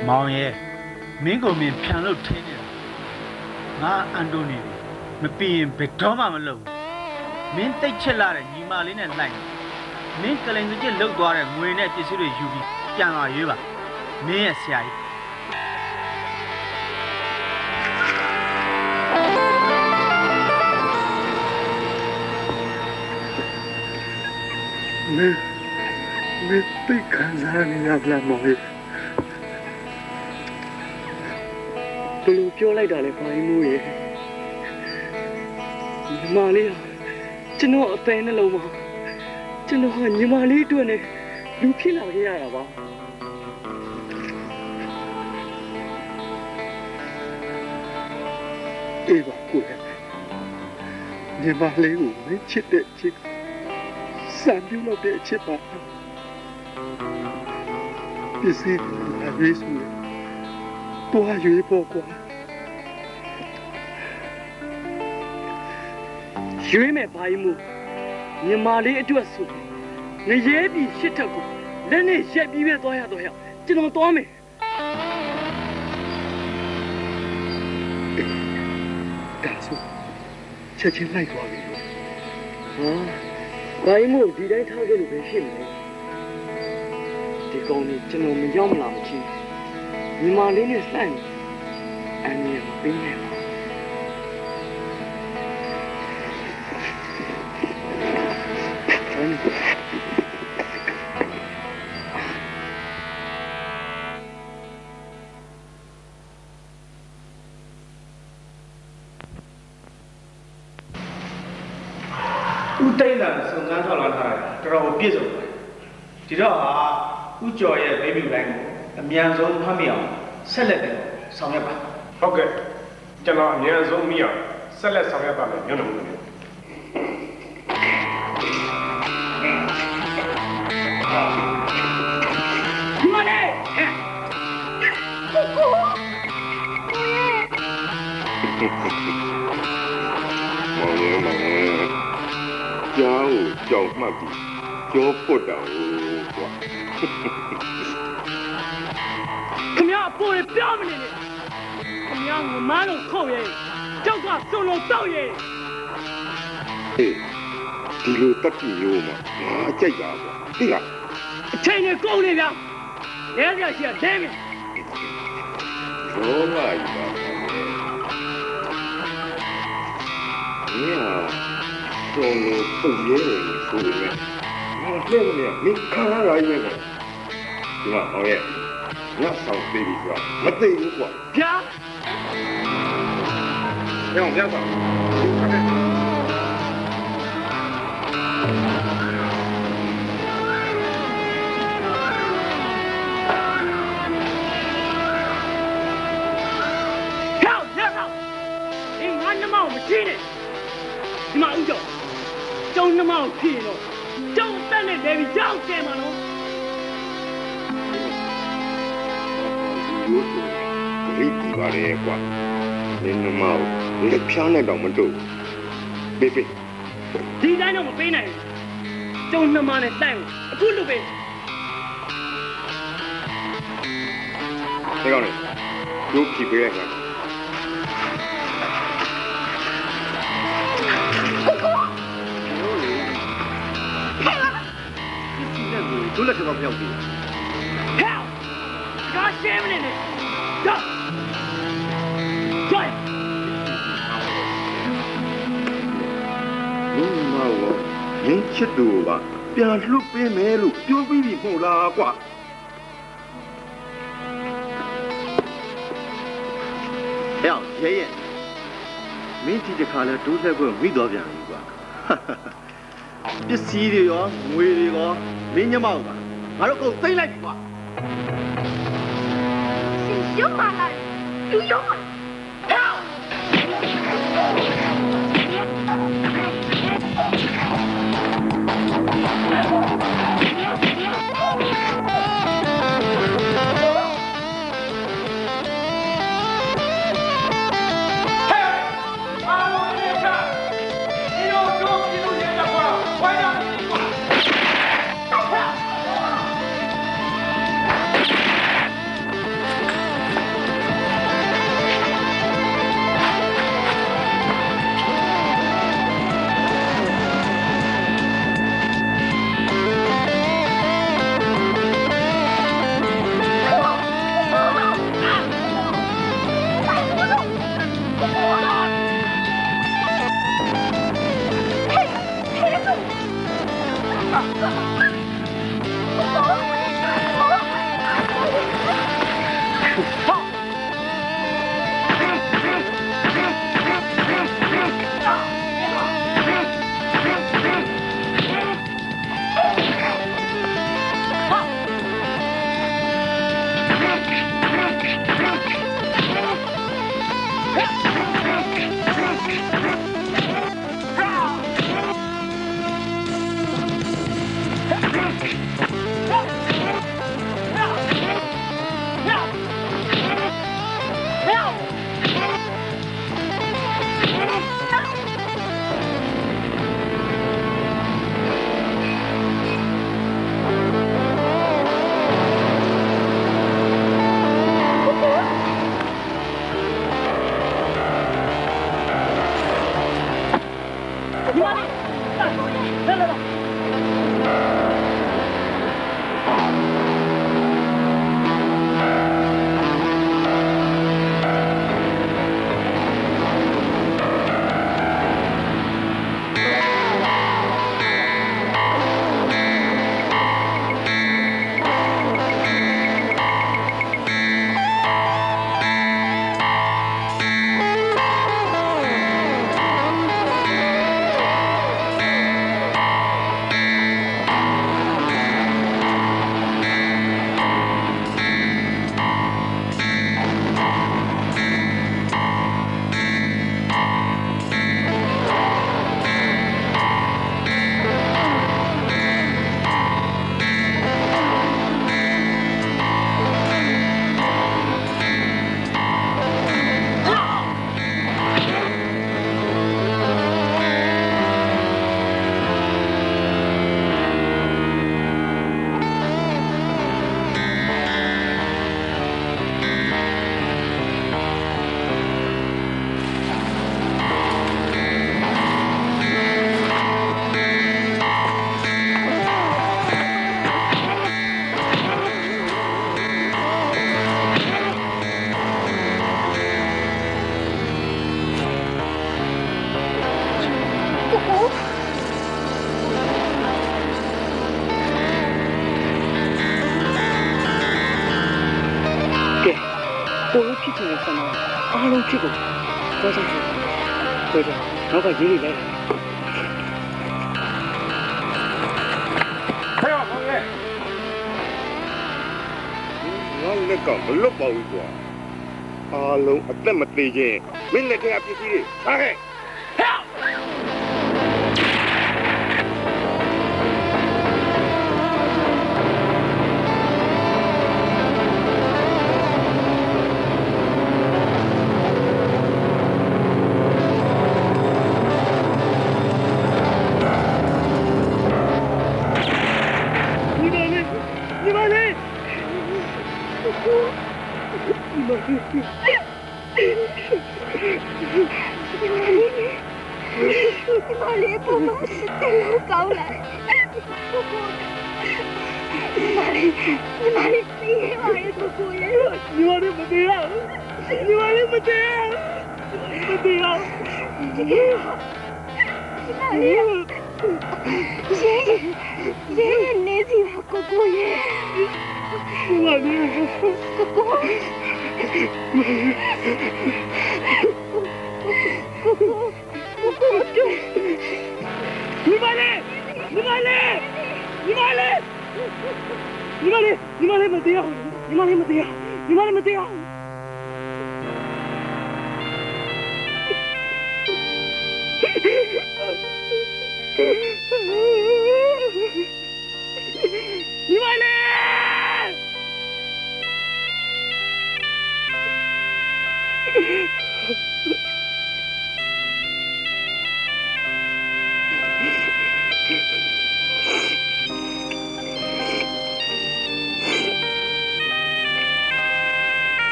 Speaker 9: မောင်ရဲ့မင်းကိုမင်းဖြန်လို့ထင်းနေတာငါအန်တိုနီမပြီးရင်ဘယ်တော့မှမလုပ်မင်းတိတ်ချစ်လာတဲ့ညီမလေးနဲ့လိုက်မင်းကလိန်စကြစ်လှုပ်သွားတဲ့ငွေနဲ့ပစ္စည်းတွေယူပြီးပြန်လာရွေးပါမင်းရဲ့ဆရာကြီး
Speaker 2: မင်းမင်းသိခံစားနေရလားမောင်ရဲ့ဘယ်လိုပြောလိုက်တာလဲဘာကြီးမိုးရဲ့ညီမလေးဟာကျွန်တော်အသေးနှလုံးမှာကျွန်တော်ဟာညီမလေးအတွက်နဲ့လူဖြစ်လာခဲ့ရတာပါအေးပါကိုယ်ညီမလေးကိုမင်းချစ်တဲ့ချစ်စံပြလို့တဲ့အချစ်ပါပစ္စည်းအရေးစုတော့ရွေးဖို့ကွာရွေးမယ်ဘာကြီးမို့ညီမလေးအတွက်ဆိုငရဲပြီးရှစ်ထက်ကိုလက်နဲ့ရက်ပြီးပဲသွားရတော့ရကျွန်တော်သွားမယ်ဒါဆိုချက်ချင်းလိုက်သွားပြီဟာဘာကြီးမို့ဒီတိုင်းထားခဲ့လို့ပဲဖြစ်မယ်ဒီကောင်ကြီးကျွန်တော်မရောက်မလားမချင်းညီမလေးနဲ့စမ်းအန်ရမပေးနဲ့
Speaker 9: ဦးတိတ်လာစုံစမ်းထောက်လာထားတယ်တော်တော်ပြည့်စုံတယ်ဒီတော့ဟာဦးကျော်ရဲ့ဘေးဘီတိုင်းကိုအမြန်ဆုံးဖမ်းမိအောင်ဆက်လက်ပြီးဆောင်ရွက်ပါ
Speaker 8: ဟုတ်ကဲ့ကျွန်တော်အမြန်ဆုံးမိအောင်ဆက်လက်ဆောင်ရွက်ပါမယ်ညွှန်တော်မူတယ်
Speaker 7: မလေးကိုကို
Speaker 4: မောင်ရဲ့မောင်ရဲ့ကြောင်းကိုကြောက်မှတ်ပြီးကြောပုတ်တာကိုကွာ
Speaker 7: ခင်ဗျာအပေါ်ပြောမနေနဲ့ခင်ဗျာငမန်းလို့ခုတ်ရဲ့ကြောက်ကစုံလုံးတောက်ရဲ့
Speaker 4: ဟေးဒီလိုတက်ပြမျိုးမှာငါကြိုက်တာကွာသိလား
Speaker 7: အချိန်နဲ့ကုန်နေဗျာလဲရရှိရလဲမယ်
Speaker 4: ရောလာကြီးပါမင်းဟာတော်လို့ပုံရဲတယ်ဆိုပေမဲ့ငါလက်မနဲ့မင်းခါရရရဲ့ကွာဒီမှာဟောရဲ့ငါဆောင်သေးပြီကွာမသိဘူးကွာ
Speaker 7: ဗျာ
Speaker 4: ညောင်ပြဆောင်
Speaker 7: ဒီမှာဦးကျော်ကျောင်းနှမောက်ဖြစ်ရင်တော့ကျောင်းတက်နဲ့လဲပြီးကျောင်းကျဲမှာနော်
Speaker 4: ရိပ်ကြည့်ပါလေကွာနင်းနှမောက်လက်ဖြားနဲ့တော့မတို့ပေးပေး
Speaker 7: ဒီတိုင်းတော့မပေးနိုင်ဘူးကျောင်းနှမနဲ့တိုက်ကိုအခုလုပ်ပေး
Speaker 4: ဒီကောင်လေးရုပ်ကြည့်ပေးရမှာ
Speaker 10: တို့လက်ထမပြောက်သေး
Speaker 7: ဟဲ့ကားရှင်းမနေနဲ့တော့ကြိုင်
Speaker 4: မင်းမောင်ရင်းချစ်သူကပြန်လှုပ်ပေးမယ်လို့ပြောပြီးပြီမဟုတ်လားကွာ
Speaker 10: ဟဲ့ရဲရဲမင်းဒီတစ်ခါလဲတိုးဆက်ခွင့်မိသွားပြန်ပြီကွာပစ္စည်းတွေရောငွေတွေရောမင်းညမောက်ကငါတို့ကုန်သိမ့်လိုက်ပြီကွာ
Speaker 3: ရှင်ရုံးပါလားလူရုံးပါ
Speaker 2: ကိုယ်ဖြစ်ချင်တဲ့ဆန္ဒအားလုံးဖြစ်ကုန်သွားကြတယ်တွေ့တယ်နောက်ကရေးလိုက်လိုက်
Speaker 4: ဟဲ့မောင်ရဲ့ငါလက်ကမလွတ်ပါဘူးကွာအားလုံးအသက်မသေးခြင်းမင်းလက်ထက်အပစ္စည်းတွေထားခဲ့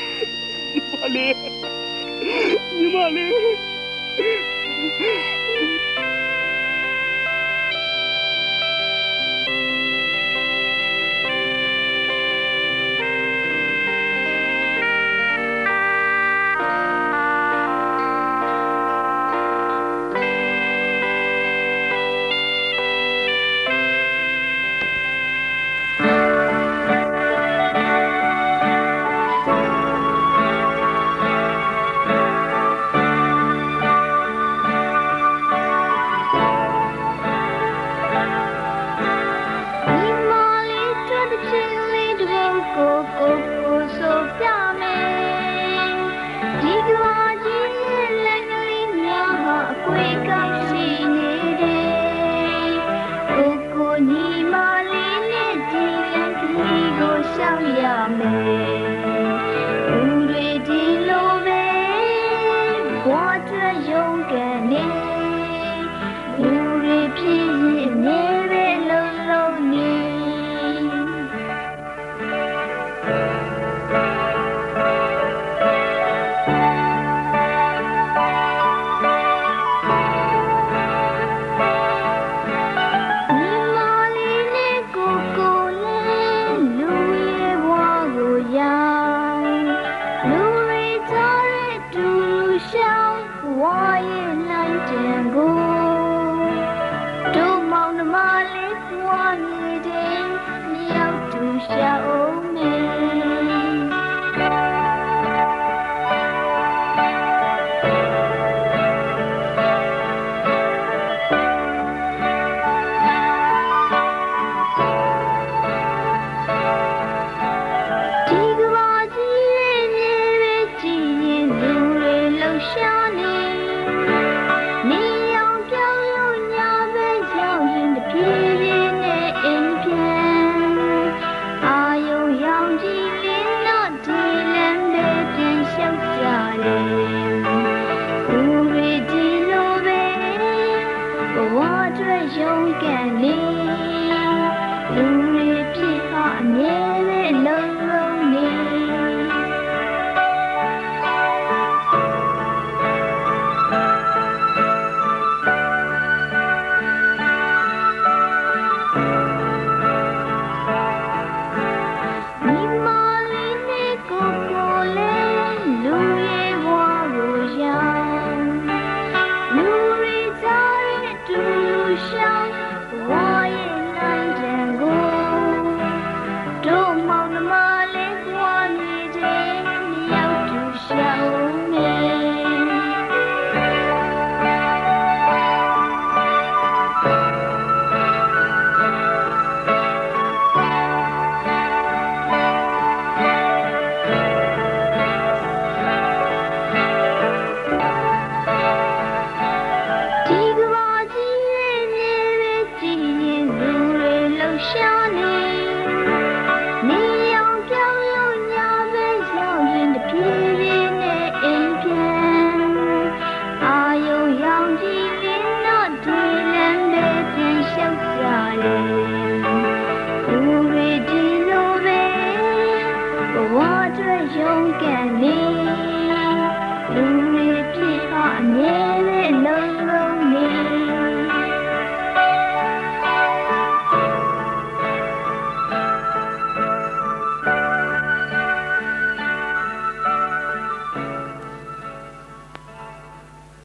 Speaker 2: ညီမလေး